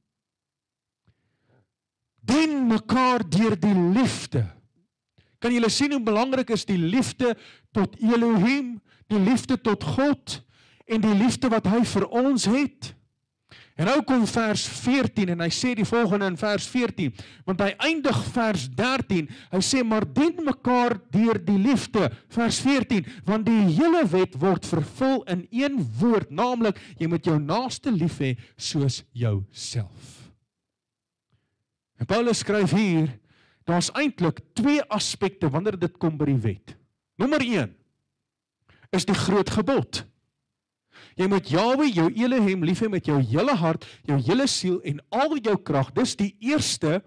Dien mekaar deur die liefde. Kan julle sien hoe belangrik is die liefde tot Elohim, die liefde tot God, en die liefde wat hy vir ons het? En nou kom vers 14 en hy sê die volgende in vers 14, want hy eindig vers 13, hy sê, maar dien mekaar deur die liefde, vers 14, want die hele wet word vervul in een woord, naamlik, jy moet jou naaste lief hê soos jouself. En Paulus skryf hier, daar's eintlik twee aspekte wanneer dit kom by die wet. Nommer 1 is die groot gebod. Jy moet Jahwe, jou Elohim, lief hê met jou hele hart, jou hele siel en al jou krag. Dis die eerste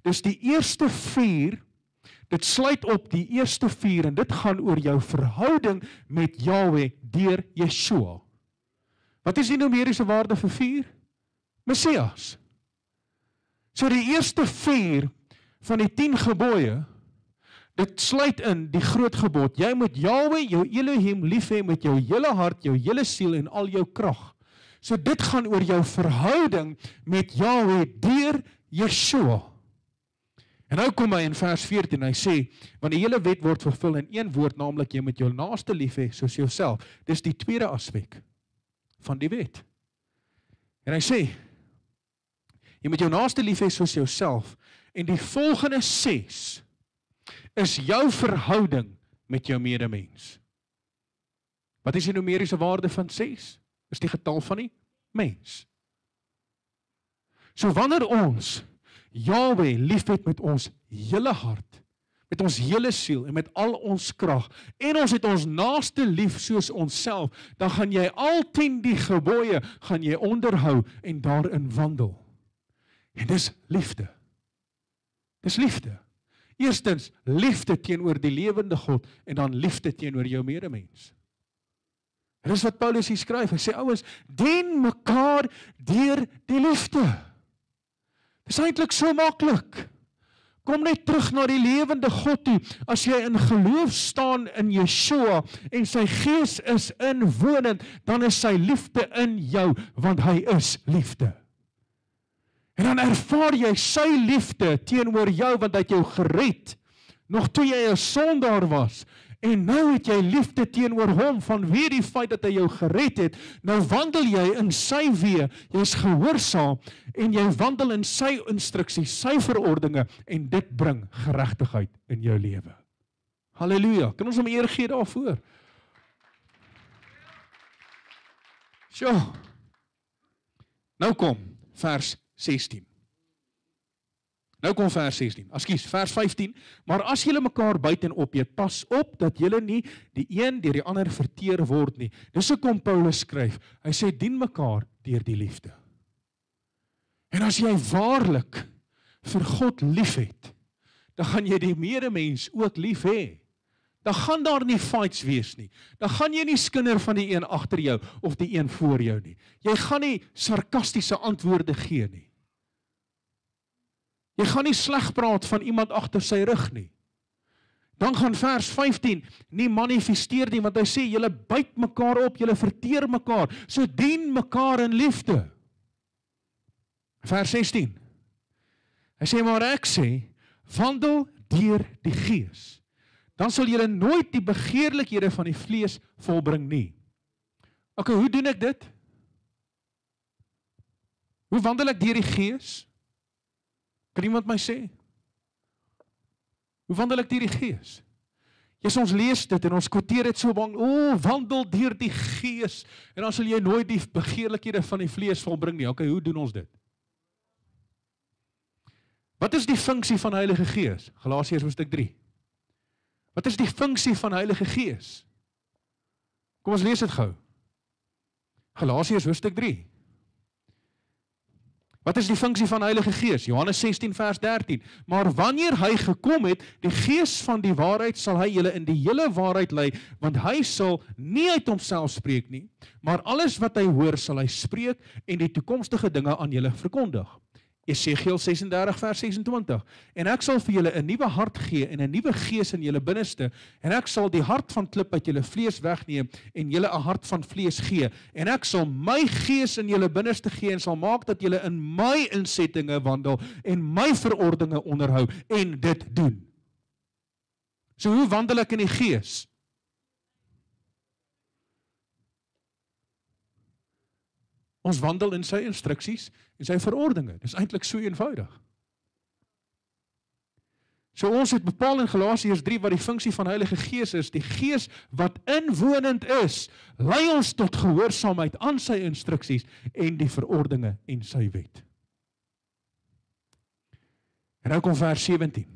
4, dit sluit op die eerste 4 en dit gaan oor jou verhouding met Jahwe deur Yeshua. Wat is die numeriese waarde vir 4? Messias. So die eerste 4 van die 10 gebooie, dit sluit in die groot gebod. Jy moet Jahwe, jou Elohim, lief hê met jou hele hart, jou hele siel en al jou krag. So dit gaan oor jou verhouding met Jahwe deur Yeshua. En nou kom hy in vers 14, hy sê, want die hele wet word vervul in een woord, naamlik jy moet jou naaste lief hê soos jouself. Dis die tweede aspek van die wet. En hy sê, jy moet jou naaste lief hê soos jouself. En die volgende 6 is jou verhouding met jou medemens. Wat is die numeriese waarde van 6? Is die getal van die mens. So wanneer ons Jahwe liefhet met ons hele hart, met ons hele siel en met al ons krag, en ons het ons naaste lief soos onsself, dan gaan jy al 10 die gebooie gaan jy onderhou en daarin wandel. En dis liefde. Dis liefde. Eerstens, liefde teenoor die lewende God, en dan liefde teenoor jou medemens. En dis wat Paulus hier skryf, hy sê, ouens, dien mekaar deur die liefde. Dis eintlik so maklik. Kom net terug na die lewende God toe, as jy in geloof staan in Yeshua, en sy gees is inwonend, dan is sy liefde in jou, want hy is liefde. En dan ervaar jy sy liefde teenoor jou, want hy het jou gered, nog toe jy 'n sondaar was, en nou het jy liefde teenoor hom, vanweë die feit dat hy jou gered het, nou wandel jy in sy weë, jy is gehoorsaam, en jy wandel in sy instruksies, sy verordeninge, en dit bring geregtigheid in jou lewe. Halleluja, kan ons hom eer gee daarvoor? So, nou kom, vers 16. Nou kom vers 16, vers 15, maar as julle mekaar buiten opeet, pas op dat julle nie die een deur die ander verteer word nie. Dis hoekom Paulus skryf, hy sê dien mekaar deur die liefde. En as jy waarlik vir God lief het, dan gaan jy die medemens ook lief hê. Dan gaan daar nie fights wees nie. Dan gaan jy nie skinder van die een agter jou of die een voor jou nie. Jy gaan nie sarkastiese antwoorde gee nie. Jy gaan nie sleg praat van iemand agter sy rug nie. Dan gaan vers 15 nie manifesteer nie, want hy sê, julle byt mekaar op, julle verteer mekaar, so dien mekaar in liefde. Vers 16. Hy sê, maar ek sê, wandel deur die Gees. Dan sal julle nooit die begeerlikhede van die vlees volbring nie. Ok, hoe doen ek dit? Hoe wandel ek deur die Gees? Kan iemand my sê? Hoe wandel ek deur die Gees? Yes, ons lees dit en ons quoteer dit so bang, wandel deur die Gees, en dan sal jy nooit die begeerlikhede van die vlees volbring nie. Ok, hoe doen ons dit? Wat is die funksie van die Heilige Gees? Galasiërs hoofstuk 3. Wat is die funksie van die Heilige Gees? Kom ons lees dit gou. Galasiërs hoofstuk 3. Wat is die funksie van die Heilige Gees? Johannes 16 vers 13. Maar wanneer hy gekom het, die Gees van die waarheid, sal hy julle in die hele waarheid lei, want hy sal nie uit homself spreek nie, maar alles wat hy hoor, sal hy spreek en die toekomstige dinge aan julle verkondig. Esegiel 36 vers 26. En ek sal vir julle 'n nuwe hart gee en 'n nuwe gees in julle binneste, en ek sal die hart van klip uit julle vlees wegneem en julle 'n hart van vlees gee, en ek sal my gees in julle binneste gee en sal maak dat julle in my insettinge wandel en my verordeninge onderhou en dit doen. So hoe wandel ek in die Gees? Ons wandel in sy instruksies en sy verordeninge. Dis eintlik so eenvoudig. So ons het bepaal in Galasiërs 3 wat die funksie van Heilige Gees is. Die Gees wat inwonend is, lei ons tot gehoorsaamheid aan sy instruksies en die verordeninge en sy wet. En nou kom vers 17.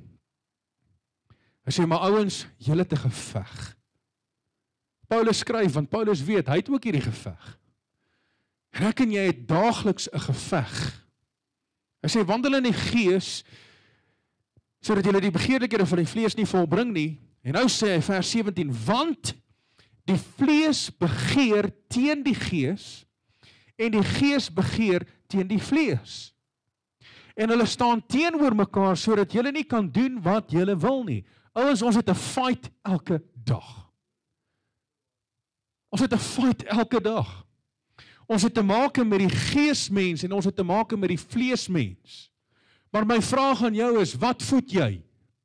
Hy sê, maar ouens, julle het 'n geveg. Paulus skryf, want Paulus weet, hy het ook hierdie geveg. En ek en jy het daagliks 'n geveg. Hy sê, wandel in die Gees, sodat julle die begeerlikhede van die vlees nie volbring nie. En nou sê hy vers 17, want die vlees begeer teen die Gees, en die Gees begeer teen die vlees. En hulle staan teenoor mekaar, sodat julle nie kan doen wat julle wil nie. Ouens, ons het 'n fight elke dag. Ons het 'n fight elke dag. Ons het te maak met die geesmens en ons het te maak met die vleesmens. Maar my vraag aan jou is, wat voed jy?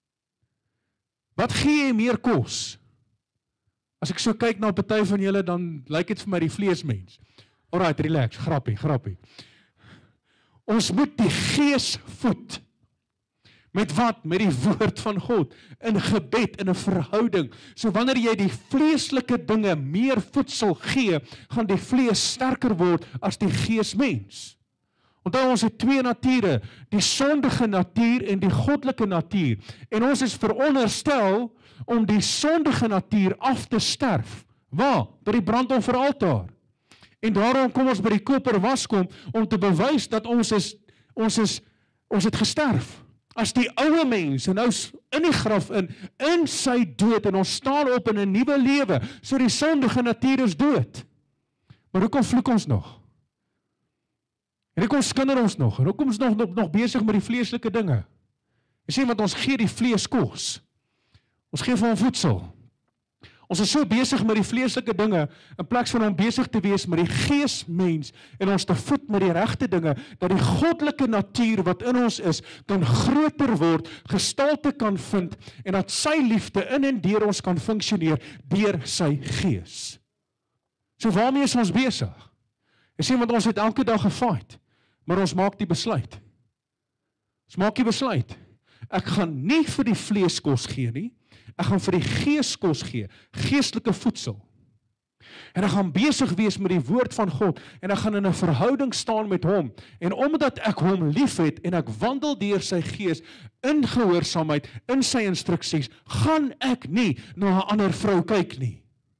Wat gee jy meer kos? As ek so kyk na 'n party van julle, dan lyk dit vir my die vleesmens. Alright, relax, grappie. Ons moet die gees voed. Met wat? Met die woord van God, in gebed, in 'n verhouding. So wanneer jy die vleeslike dinge meer voedsel gee, gaan die vlees sterker word as die geesmens. Onthou, ons het twee nature, die sondige natuur en die goddelike natuur. En ons is veronderstel om die sondige natuur af te sterf. Waar? By die brandofferaltaar. En daarom kom ons by die koper waskom om te bewys dat ons het gesterf. As die oude mens, en nou in die graf in sy dood, en ons staan op in 'n nuwe lewe, so die sondige natuur is dood. Maar hoekom vloek ons nog? En hoekom skinder ons nog? En hoekom is ons nog besig met die vleeslike dinge? Jy sê, want ons gee die vlees kos. Ons gee vir hom voedsel. Ons is so besig met die vleeslike dinge, in plaas van om besig te wees met die geesmens, en ons te voed met die regte dinge, dat die goddelike natuur wat in ons is, kan groter word, gestalte kan vind, en dat sy liefde in en deur ons kan funksioneer, deur sy gees. So waarmee is ons besig? Jy sê, want ons het elke dag gefight, maar ons maak die besluit. Ons maak die besluit. Ek gaan nie vir die vlees kos gee nie, ek gaan vir die gees kos gee, geestelike voedsel. En ek gaan besig wees met die woord van God, en ek gaan in 'n verhouding staan met hom, en omdat ek hom lief het, en ek wandel deur sy gees, in gehoorsaamheid, in sy instruksies, gaan ek nie na 'n ander vrou kyk nie.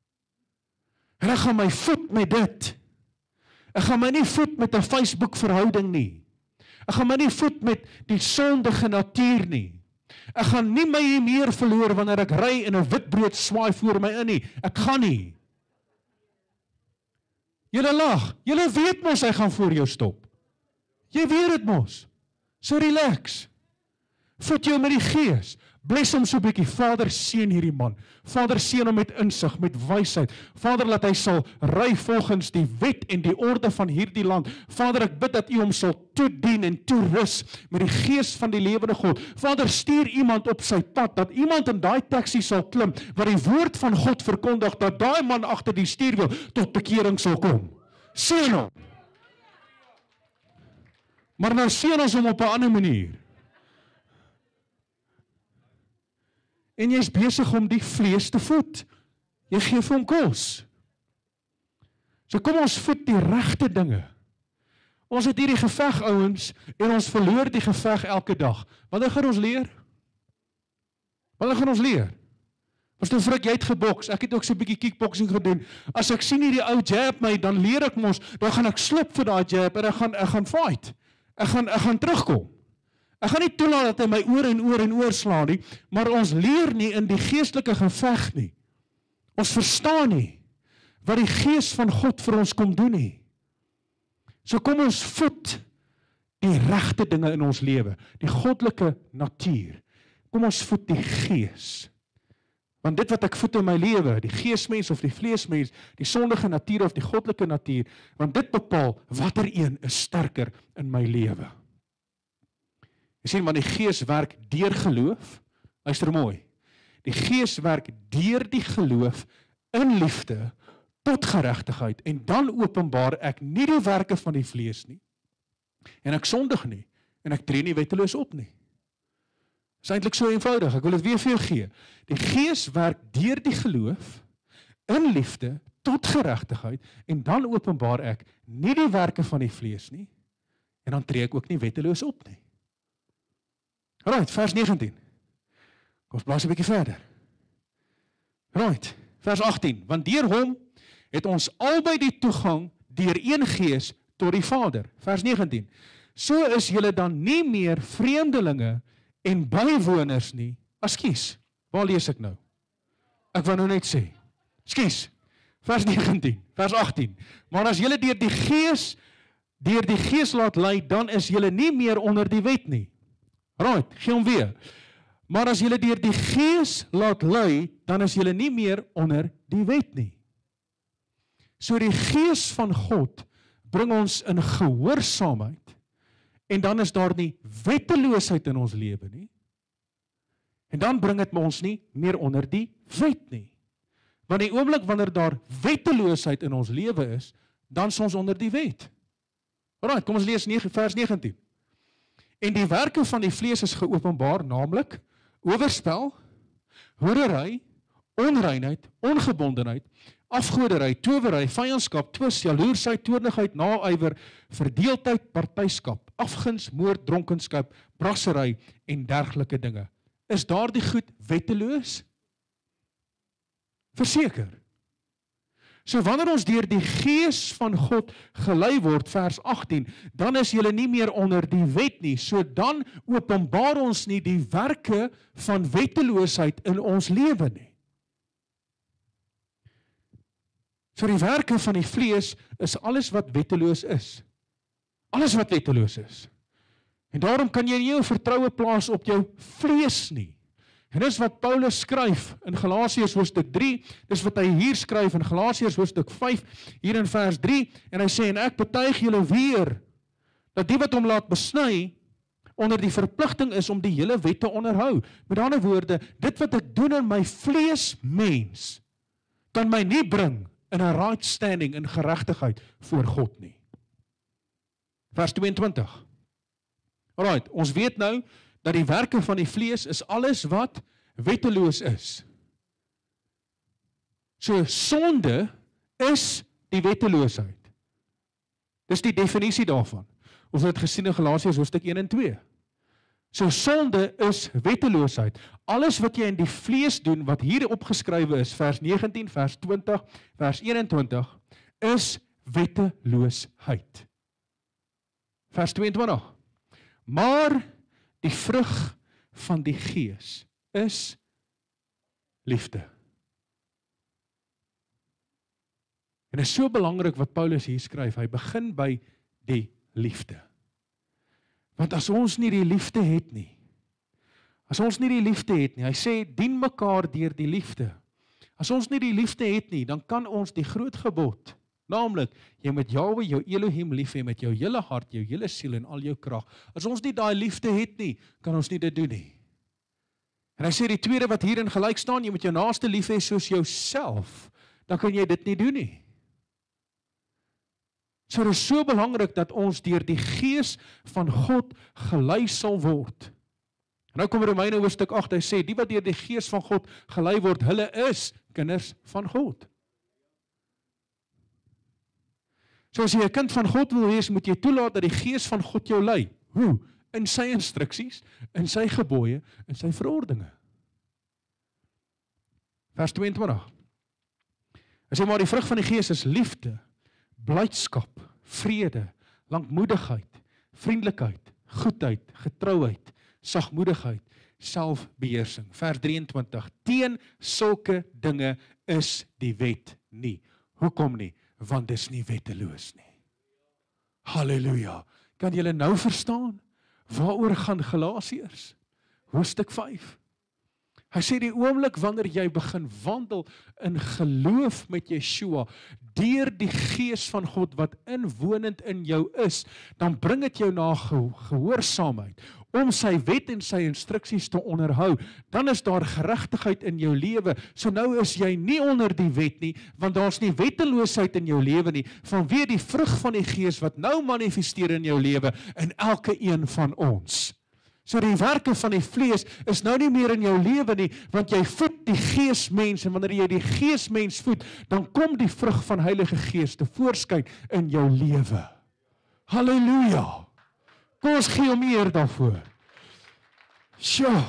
En ek gaan my voed met dit. Ek gaan my nie voed met 'n Facebook verhouding nie. Ek gaan my nie voed met die sondige natuur nie. Ek gaan nie my meer verloor wanneer ek ry en 'n witbrood swaai voor my in nie. Ek gaan nie. Julle lag. Julle weet mos hy gaan voor jou stop. Jy weet dit mos. So relax. Voed jou met die Gees. Bless hom so 'n bietjie. Vader, seën hierdie man. Vader, seën hom met insig, met wysheid. Vader, laat hy sal ry volgens die wet en die orde van hierdie land. Vader, ek bid dat U hom sal toedien en toerus met die Gees van die lewende God. Vader, stuur iemand op sy pad, dat iemand in daai taxi sal klim, wat die woord van God verkondig, dat daai man agter die stuurwiel tot bekering sal kom. Seën hom. Maar nou seën ons hom op 'n ander manier. En jy is besig om die vlees te voed. Jy gee vir hom kos. So kom ons voed die regte dinge. Ons het hierdie geveg, ouens, en ons verloor die geveg elke dag. Wanneer gaan ons leer? Wanneer gaan ons leer? Pastor Frik, jy het geboks. Ek het ook so 'n bietjie kickboxing gedoen. As ek sien hierdie ou jab my, dan leer ek mos, dan gaan ek slip vir daai jab en ek gaan fight. Ek gaan terugkom. Ek gaan nie toelaat dat hy my oor en oor slaan nie, maar ons leer nie in die geestelike geveg nie. Ons verstaan nie wat die Gees van God vir ons kom doen nie. So kom ons voed die regte dinge in ons lewe, die goddelike natuur. Kom ons voed die Gees. Want dit wat ek voed in my lewe, die geesmens of die vleesmens, die sondige natuur of die goddelike natuur, want dit bepaal watter een is sterker in my lewe. Jy sien, want die Gees werk deur geloof, luister mooi, die Gees werk deur die geloof in liefde tot geregtigheid, en dan openbaar ek nie die werke van die vlees nie, en ek sondig nie, en ek tree nie wetteloos op nie. Dit is eintlik so eenvoudig, ek wil dit weer vir jou gee. Die Gees werk deur die geloof in liefde tot geregtigheid, en dan openbaar ek nie die werke van die vlees nie, en dan tree ek ook nie wetteloos op nie. Right, vers 19. Kom ons blaas 'n bietjie verder. Right, vers 18. Want deur hom het ons albei die toegang deur een Gees tot die Vader. Vers 19. So is julle dan nie meer vreemdelinge en bywoners nie. Ekskuus, waar lees ek nou? Ek wou nou net sê. Ekskuus. Vers 19, vers 18. Maar as julle deur die Gees laat lei, dan is julle nie meer onder die wet nie. Right, gee hom weer. Maar as julle deur die Gees laat lei, dan is julle nie meer onder die wet nie. So die Gees van God bring ons in gehoorsaamheid, en dan is daar nie wetteloosheid in ons lewe nie. En dan bring dit ons nie meer onder die wet nie. Want die oomblik wanneer daar wetteloosheid in ons lewe is, dan is ons onder die wet. Alright, kom ons lees vers 19. En die werke van die vlees is geopenbaar, naamlik oorspel, hoerery, onreinheid, ongebondenheid, afgoderry, towery, vyandskap, twis, jaloersheid, toornigheid, naaiwer, verdeeldheid, partyskap, afguns, moord, dronkenskap, brassery en dergelike dinge. Is daardie goed wetteloos? Verseker. So wanneer ons deur die Gees van God gelei word, vers 18, dan is julle nie meer onder die wet nie. So dan openbaar ons nie die werke van wetteloosheid in ons lewe nie. So die werke van die vlees is alles wat wetteloos is. Alles wat wetteloos is. En daarom kan jy nie jou vertroue plaas op jou vlees nie. En dis wat Paulus skryf in Galasiërs hoofstuk 3, dis wat hy hier skryf in Galasiërs hoofstuk 5, hier in vers 3, en hy sê, en ek betuig julle weer, dat die wat hom laat besny, onder die verpligting is om die hele wet te onderhou. Met ander woorde, dit wat ek doen in my vleesmens, kan my nie bring in 'n right standing, in geregtigheid voor God nie. Vers 22. Alright, ons weet nou, dat die werke van die vlees is alles wat wetteloos is. So sonde is die wetteloosheid. Dis die definisie daarvan. Ons het gesien in Galasiërs hoofstuk 1 en 2. So sonde is wetteloosheid. Alles wat jy in die vlees doen, wat hier opgeskrywe is, vers 19, vers 20, vers 21, is wetteloosheid. Vers 22. Maar die vrug van die Gees is liefde. En dit is so belangrik wat Paulus hier skryf. Hy begin by die liefde. Want as ons nie die liefde het nie, As ons nie die liefde het nie, hy sê, dien mekaar deur die liefde. As ons nie die liefde het nie, dan kan ons die groot gebod, naamlik, jy moet Jahwe, jou Elohim lief hê met jou hele hart, jou hele siel en al jou krag. As ons nie daai liefde het nie, kan ons nie dit doen nie. En hy sê die tweede wat hierin gelyk staan, jy moet jou naaste lief hê soos jouself, dan kan jy dit nie doen nie. So dit is so belangrik dat ons deur die Gees van God gelei sal word. En nou kom Romeine hoofstuk 8, hy sê, die wat deur die Gees van God gelei word, hulle is kinders van God. So as jy 'n kind van God wil wees, moet jy toelaat dat die Gees van God jou lei. Hoe? In sy instruksies, in sy gebooie, in sy verordeninge. Vers 22. Hy sê maar die vrug van die Gees is liefde, blydskap, vrede, lankmoedigheid, vriendelikheid, goedheid, getrouheid, sagmoedigheid, selfbeheersing. Vers 23. Teen sulke dinge is die wet nie. Hoekom nie? Want dis nie wetteloos nie. Halleluja. Kan julle nou verstaan? Waaroor gaan Galasiërs? Hoofstuk 5. Hy sê die oomblik wanneer jy begin wandel in geloof met Yeshua, deur die Gees van God wat inwonend in jou is, dan bring dit jou na gehoorsaamheid, om sy wet en sy instruksies te onderhou, dan is daar geregtigheid in jou lewe. So nou is jy nie onder die wet nie, want daar's nie wetteloosheid in jou lewe nie, vanweë die vrug van die Gees wat nou manifesteer in jou lewe, in elke een van ons. So die werke van die vlees is nou nie meer in jou lewe nie, want jy voed die Geesmens, en wanneer jy die Geesmens voed, dan kom die vrug van Heilige Gees te voorskyn in jou lewe. Halleluja! Kom ons gee hom eer daarvoor. Sjoe!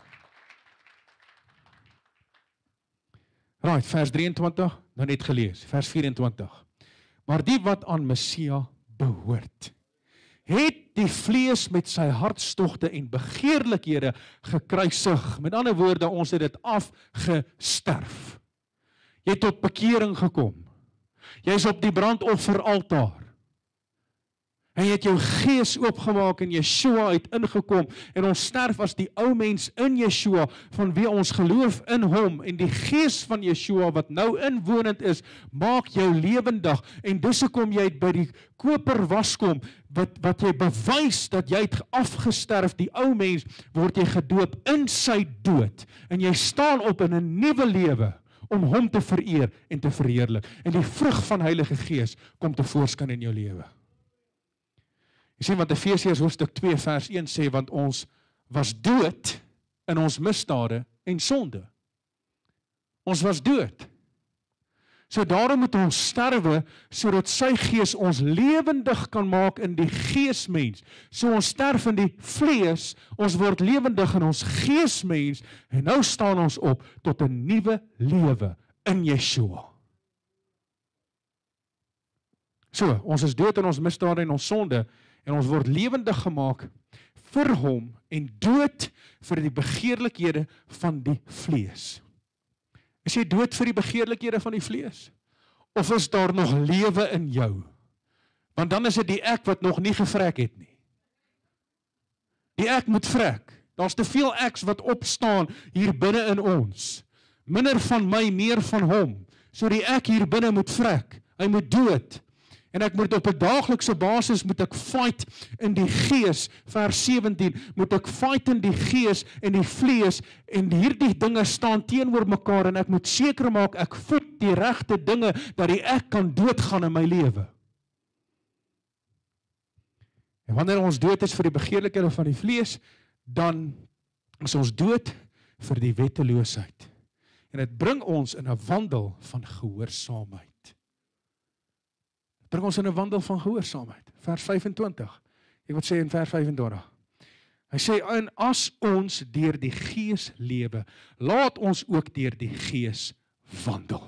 Right, vers 23, nou net gelees, vers 24. Maar die wat aan Messia behoort, het die vlees met sy hartstogte en begeerlikhede gekruisig. Met ander woorde, ons het dit afgesterf. Jy het tot bekering gekom. Jy is op die brandofferaltaar. En jy het jou gees oopgemaak en Yeshua het ingekom en ons sterf as die ou mens in Yeshua vanweë ons geloof in hom en die gees van Yeshua wat nou inwonend is, maak jou lewendig en dis hoekom jy by die koper was kom wat jy bewys dat jy het afgesterf, die ou mens word jy gedoop in sy dood en jy staan op in 'n nuwe lewe om hom te vereer en te verheerlik en die vrug van Heilige Gees kom te voorskyn in jou lewe. Jy sien wat Efesiërs hoofstuk 2 vers 1 sê, want ons was dood in ons misdade en sonde. Ons was dood. So daarom moet ons sterwe, sodat sy gees ons lewendig kan maak in die geesmens. So ons sterf in die vlees, ons word lewendig in ons geesmens, en nou staan ons op tot 'n nuwe lewe in Yeshua. So, ons is dood in ons misdade en ons sonde, en ons word lewendig gemaak vir hom en dood vir die begeerlikhede van die vlees. Is jy dood vir die begeerlikhede van die vlees? Of is daar nog lewe in jou? Want dan is dit die ek wat nog nie gevrek het nie. Die ek moet vrek. Daar's te veel eks wat opstaan hier binne in ons. Minder van my, meer van hom. So die ek hier binne moet vrek. Hy moet dood. En ek moet op 'n daaglikse basis moet ek fight in die gees, vers 17, moet ek fight in die gees en die vlees, en hierdie dinge staan teenoor mekaar, en ek moet seker maak, ek voed die regte dinge, dat die ek kan doodgaan in my lewe. En wanneer ons dood is vir die begeerlikhede van die vlees, dan is ons dood vir die wetteloosheid. En dit bring ons in 'n wandel van gehoorsaamheid. Bring ons in 'n wandel van gehoorsaamheid. Vers 25. Ek wil sê in vers 25. Hy sê, en as ons deur die Gees lewe, laat ons ook deur die Gees wandel.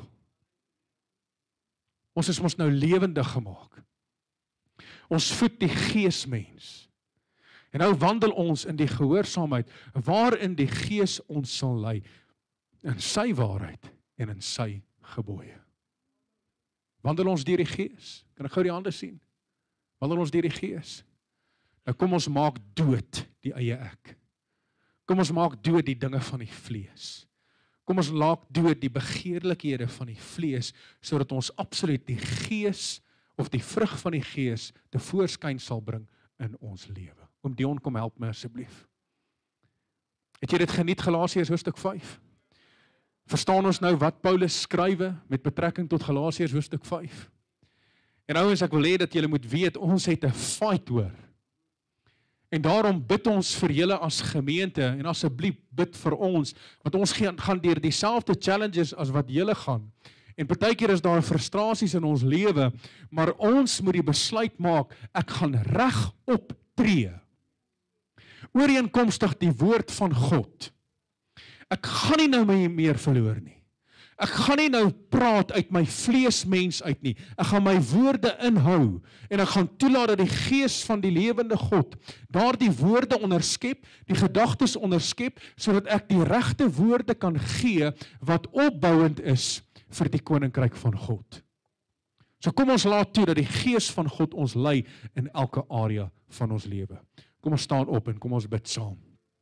Ons is mos nou lewendig gemaak. Ons voed die Geesmens. En nou wandel ons in die gehoorsaamheid, waarin die Gees ons sal lei, in sy waarheid en in sy gebooie. Wandel ons deur die Gees. Kan ek gou die hande sien? Wandel ons deur die Gees. Nou kom ons maak dood die eie ek. Kom ons maak dood die dinge van die vlees. Kom ons laat dood die begeerlikhede van die vlees, sodat ons absoluut die gees, of die vrug van die gees, te voorskyn sal bring in ons lewe. Oom Dion, kom help my asseblief. Het jy dit geniet, Galasiërs hoofstuk 5? Verstaan ons nou wat Paulus skrywe met betrekking tot Galasiërs hoofstuk 5? En ouens, ek wil hê dat julle moet weet, ons het 'n fight hoor. En daarom bid ons vir julle as gemeente, en asseblief bid vir ons, want ons gaan deur dieselfde challenges as wat julle gaan. En partykeer is daar frustrasies in ons lewe, maar ons moet die besluit maak, ek gaan reg optree. Ooreenkomstig die woord van God. Ek gaan nie nou my meer verloor nie. Ek gaan nie nou praat uit my vleesmens uit nie. Ek gaan my woorde inhou en ek gaan toelaat dat die gees van die lewende God daardie woorde onderskep, die gedagtes onderskep, sodat ek die regte woorde kan gee wat opbouend is vir die koninkryk van God. So kom ons laat toe dat die gees van God ons lei in elke area van ons lewe. Kom ons staan op en kom ons bid saam.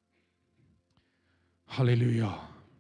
Halleluja.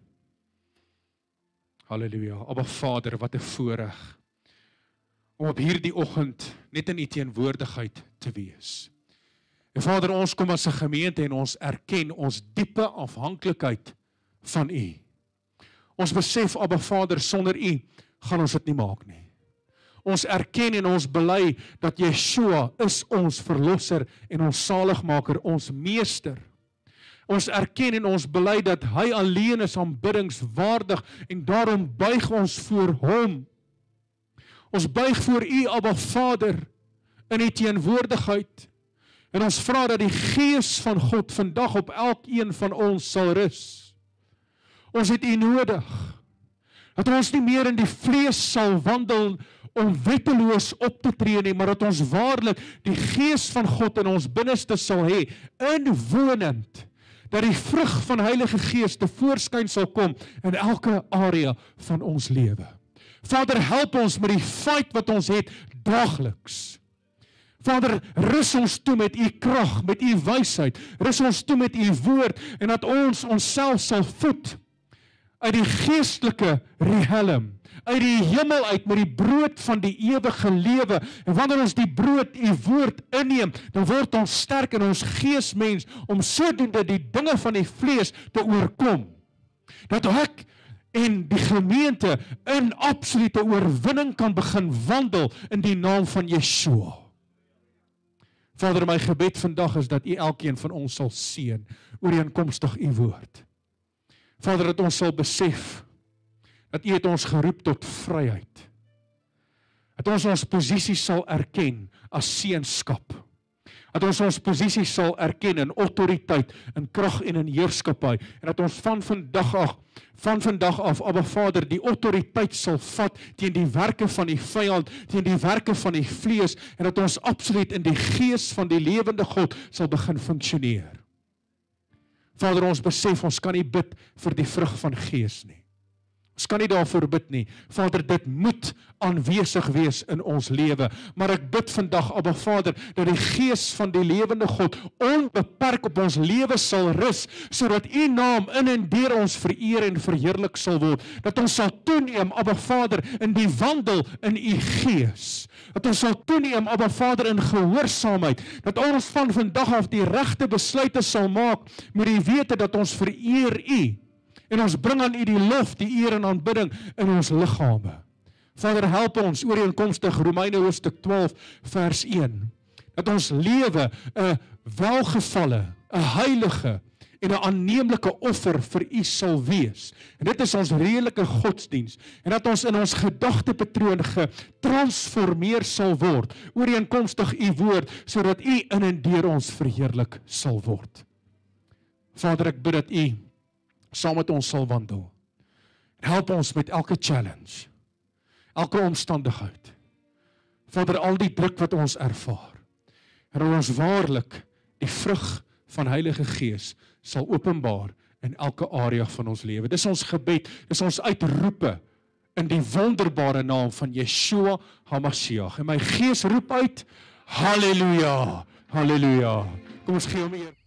Halleluja. Abba Vader, wat 'n voorreg om op hierdie oggend net in U teenwoordigheid te wees. En Vader, ons kom as 'n gemeente en ons erken ons diepe afhanklikheid van U. Ons besef, Abba Vader, sonder U gaan ons dit nie maak nie. Ons erken en ons bely dat Yeshua is ons verlosser en ons saligmaker, ons meester. Ons erken en ons bely dat hy alleen is aanbiddingswaardig en daarom buig ons voor hom. Ons buig voor U, Abba Vader, in U teenwoordigheid. En ons vra dat die gees van God vandag op elkeen van ons sal rus. Ons het U nodig. Dat ons nie meer in die vlees sal wandel om wetteloos op te tree nie, maar dat ons waarlik die gees van God in ons binneste sal hê, inwonend, dat die vrug van Heilige Gees te voorskyn sal kom in elke area van ons lewe. Vader, help ons met die fight wat ons het daagliks. Vader, rus ons toe met U krag, met U wysheid, rus ons toe met U woord, en dat ons onsself sal voed uit die geestelike riehelm, uit die hemel uit met die brood van die ewige lewe. En wanneer ons die brood, U woord inneem, dan word ons sterk in ons geesmens om sodoende die dinge van die vlees te oorkom. Dat ek en die gemeente in absolute oorwinning kan begin wandel in die naam van Yeshua. Vader, my gebed vandag is dat U elkeen van ons sal seën ooreenkomstig U woord. Vader, dat ons sal besef dat U het ons geroep tot vryheid. Dat ons ons posisie sal erken as seunskap. Dat ons ons posisie sal erken in autoriteit, in krag en in heerskappy. En dat ons van vandag af, Abba Vader, die autoriteit sal vat teen die werke van die vyand, teen die werke van die vlees, en dat ons absoluut in die gees van die lewende God sal begin funksioneer. Vader, ons besef, ons kan nie bid vir die vrug van gees nie. Ons kan nie daarvoor bid nie. Vader, dit moet aanwesig wees in ons lewe. Maar ek bid vandag, Abba Vader, dat die gees van die lewende God onbeperk op ons lewe sal rus, sodat U naam in en deur ons vereer en verheerlik sal word. Dat ons sal toeneem, Abba Vader, in die wandel in U gees. Dat ons sal toeneem, Abba Vader, in gehoorsaamheid. Dat ons van vandag af die regte besluite sal maak, met die wete dat ons vereer U. En ons bring aan U die lof, die eer en aanbidding in ons liggame. Vader, help ons ooreenkomstig Romeine hoofstuk 12 vers 1. Dat ons lewe 'n welgevalle, 'n heilige en 'n aanneemlike offer vir U sal wees. En dit is ons redelike godsdiens. En dat ons in ons gedagtepatroon getransformeer sal word, ooreenkomstig U woord, sodat U in en deur ons verheerlik sal word. Vader, ek bid dat U saam met ons sal wandel. Help ons met elke challenge, elke omstandigheid. Vader, al die druk wat ons ervaar, en dat ons waarlik die vrug van Heilige Gees sal openbaar in elke area van ons lewe. Dis ons gebed, dis ons uitroepe in die wonderbare naam van Yeshua HaMashiach. En my gees roep uit, Halleluja, Halleluja. Kom ons gee hom eer.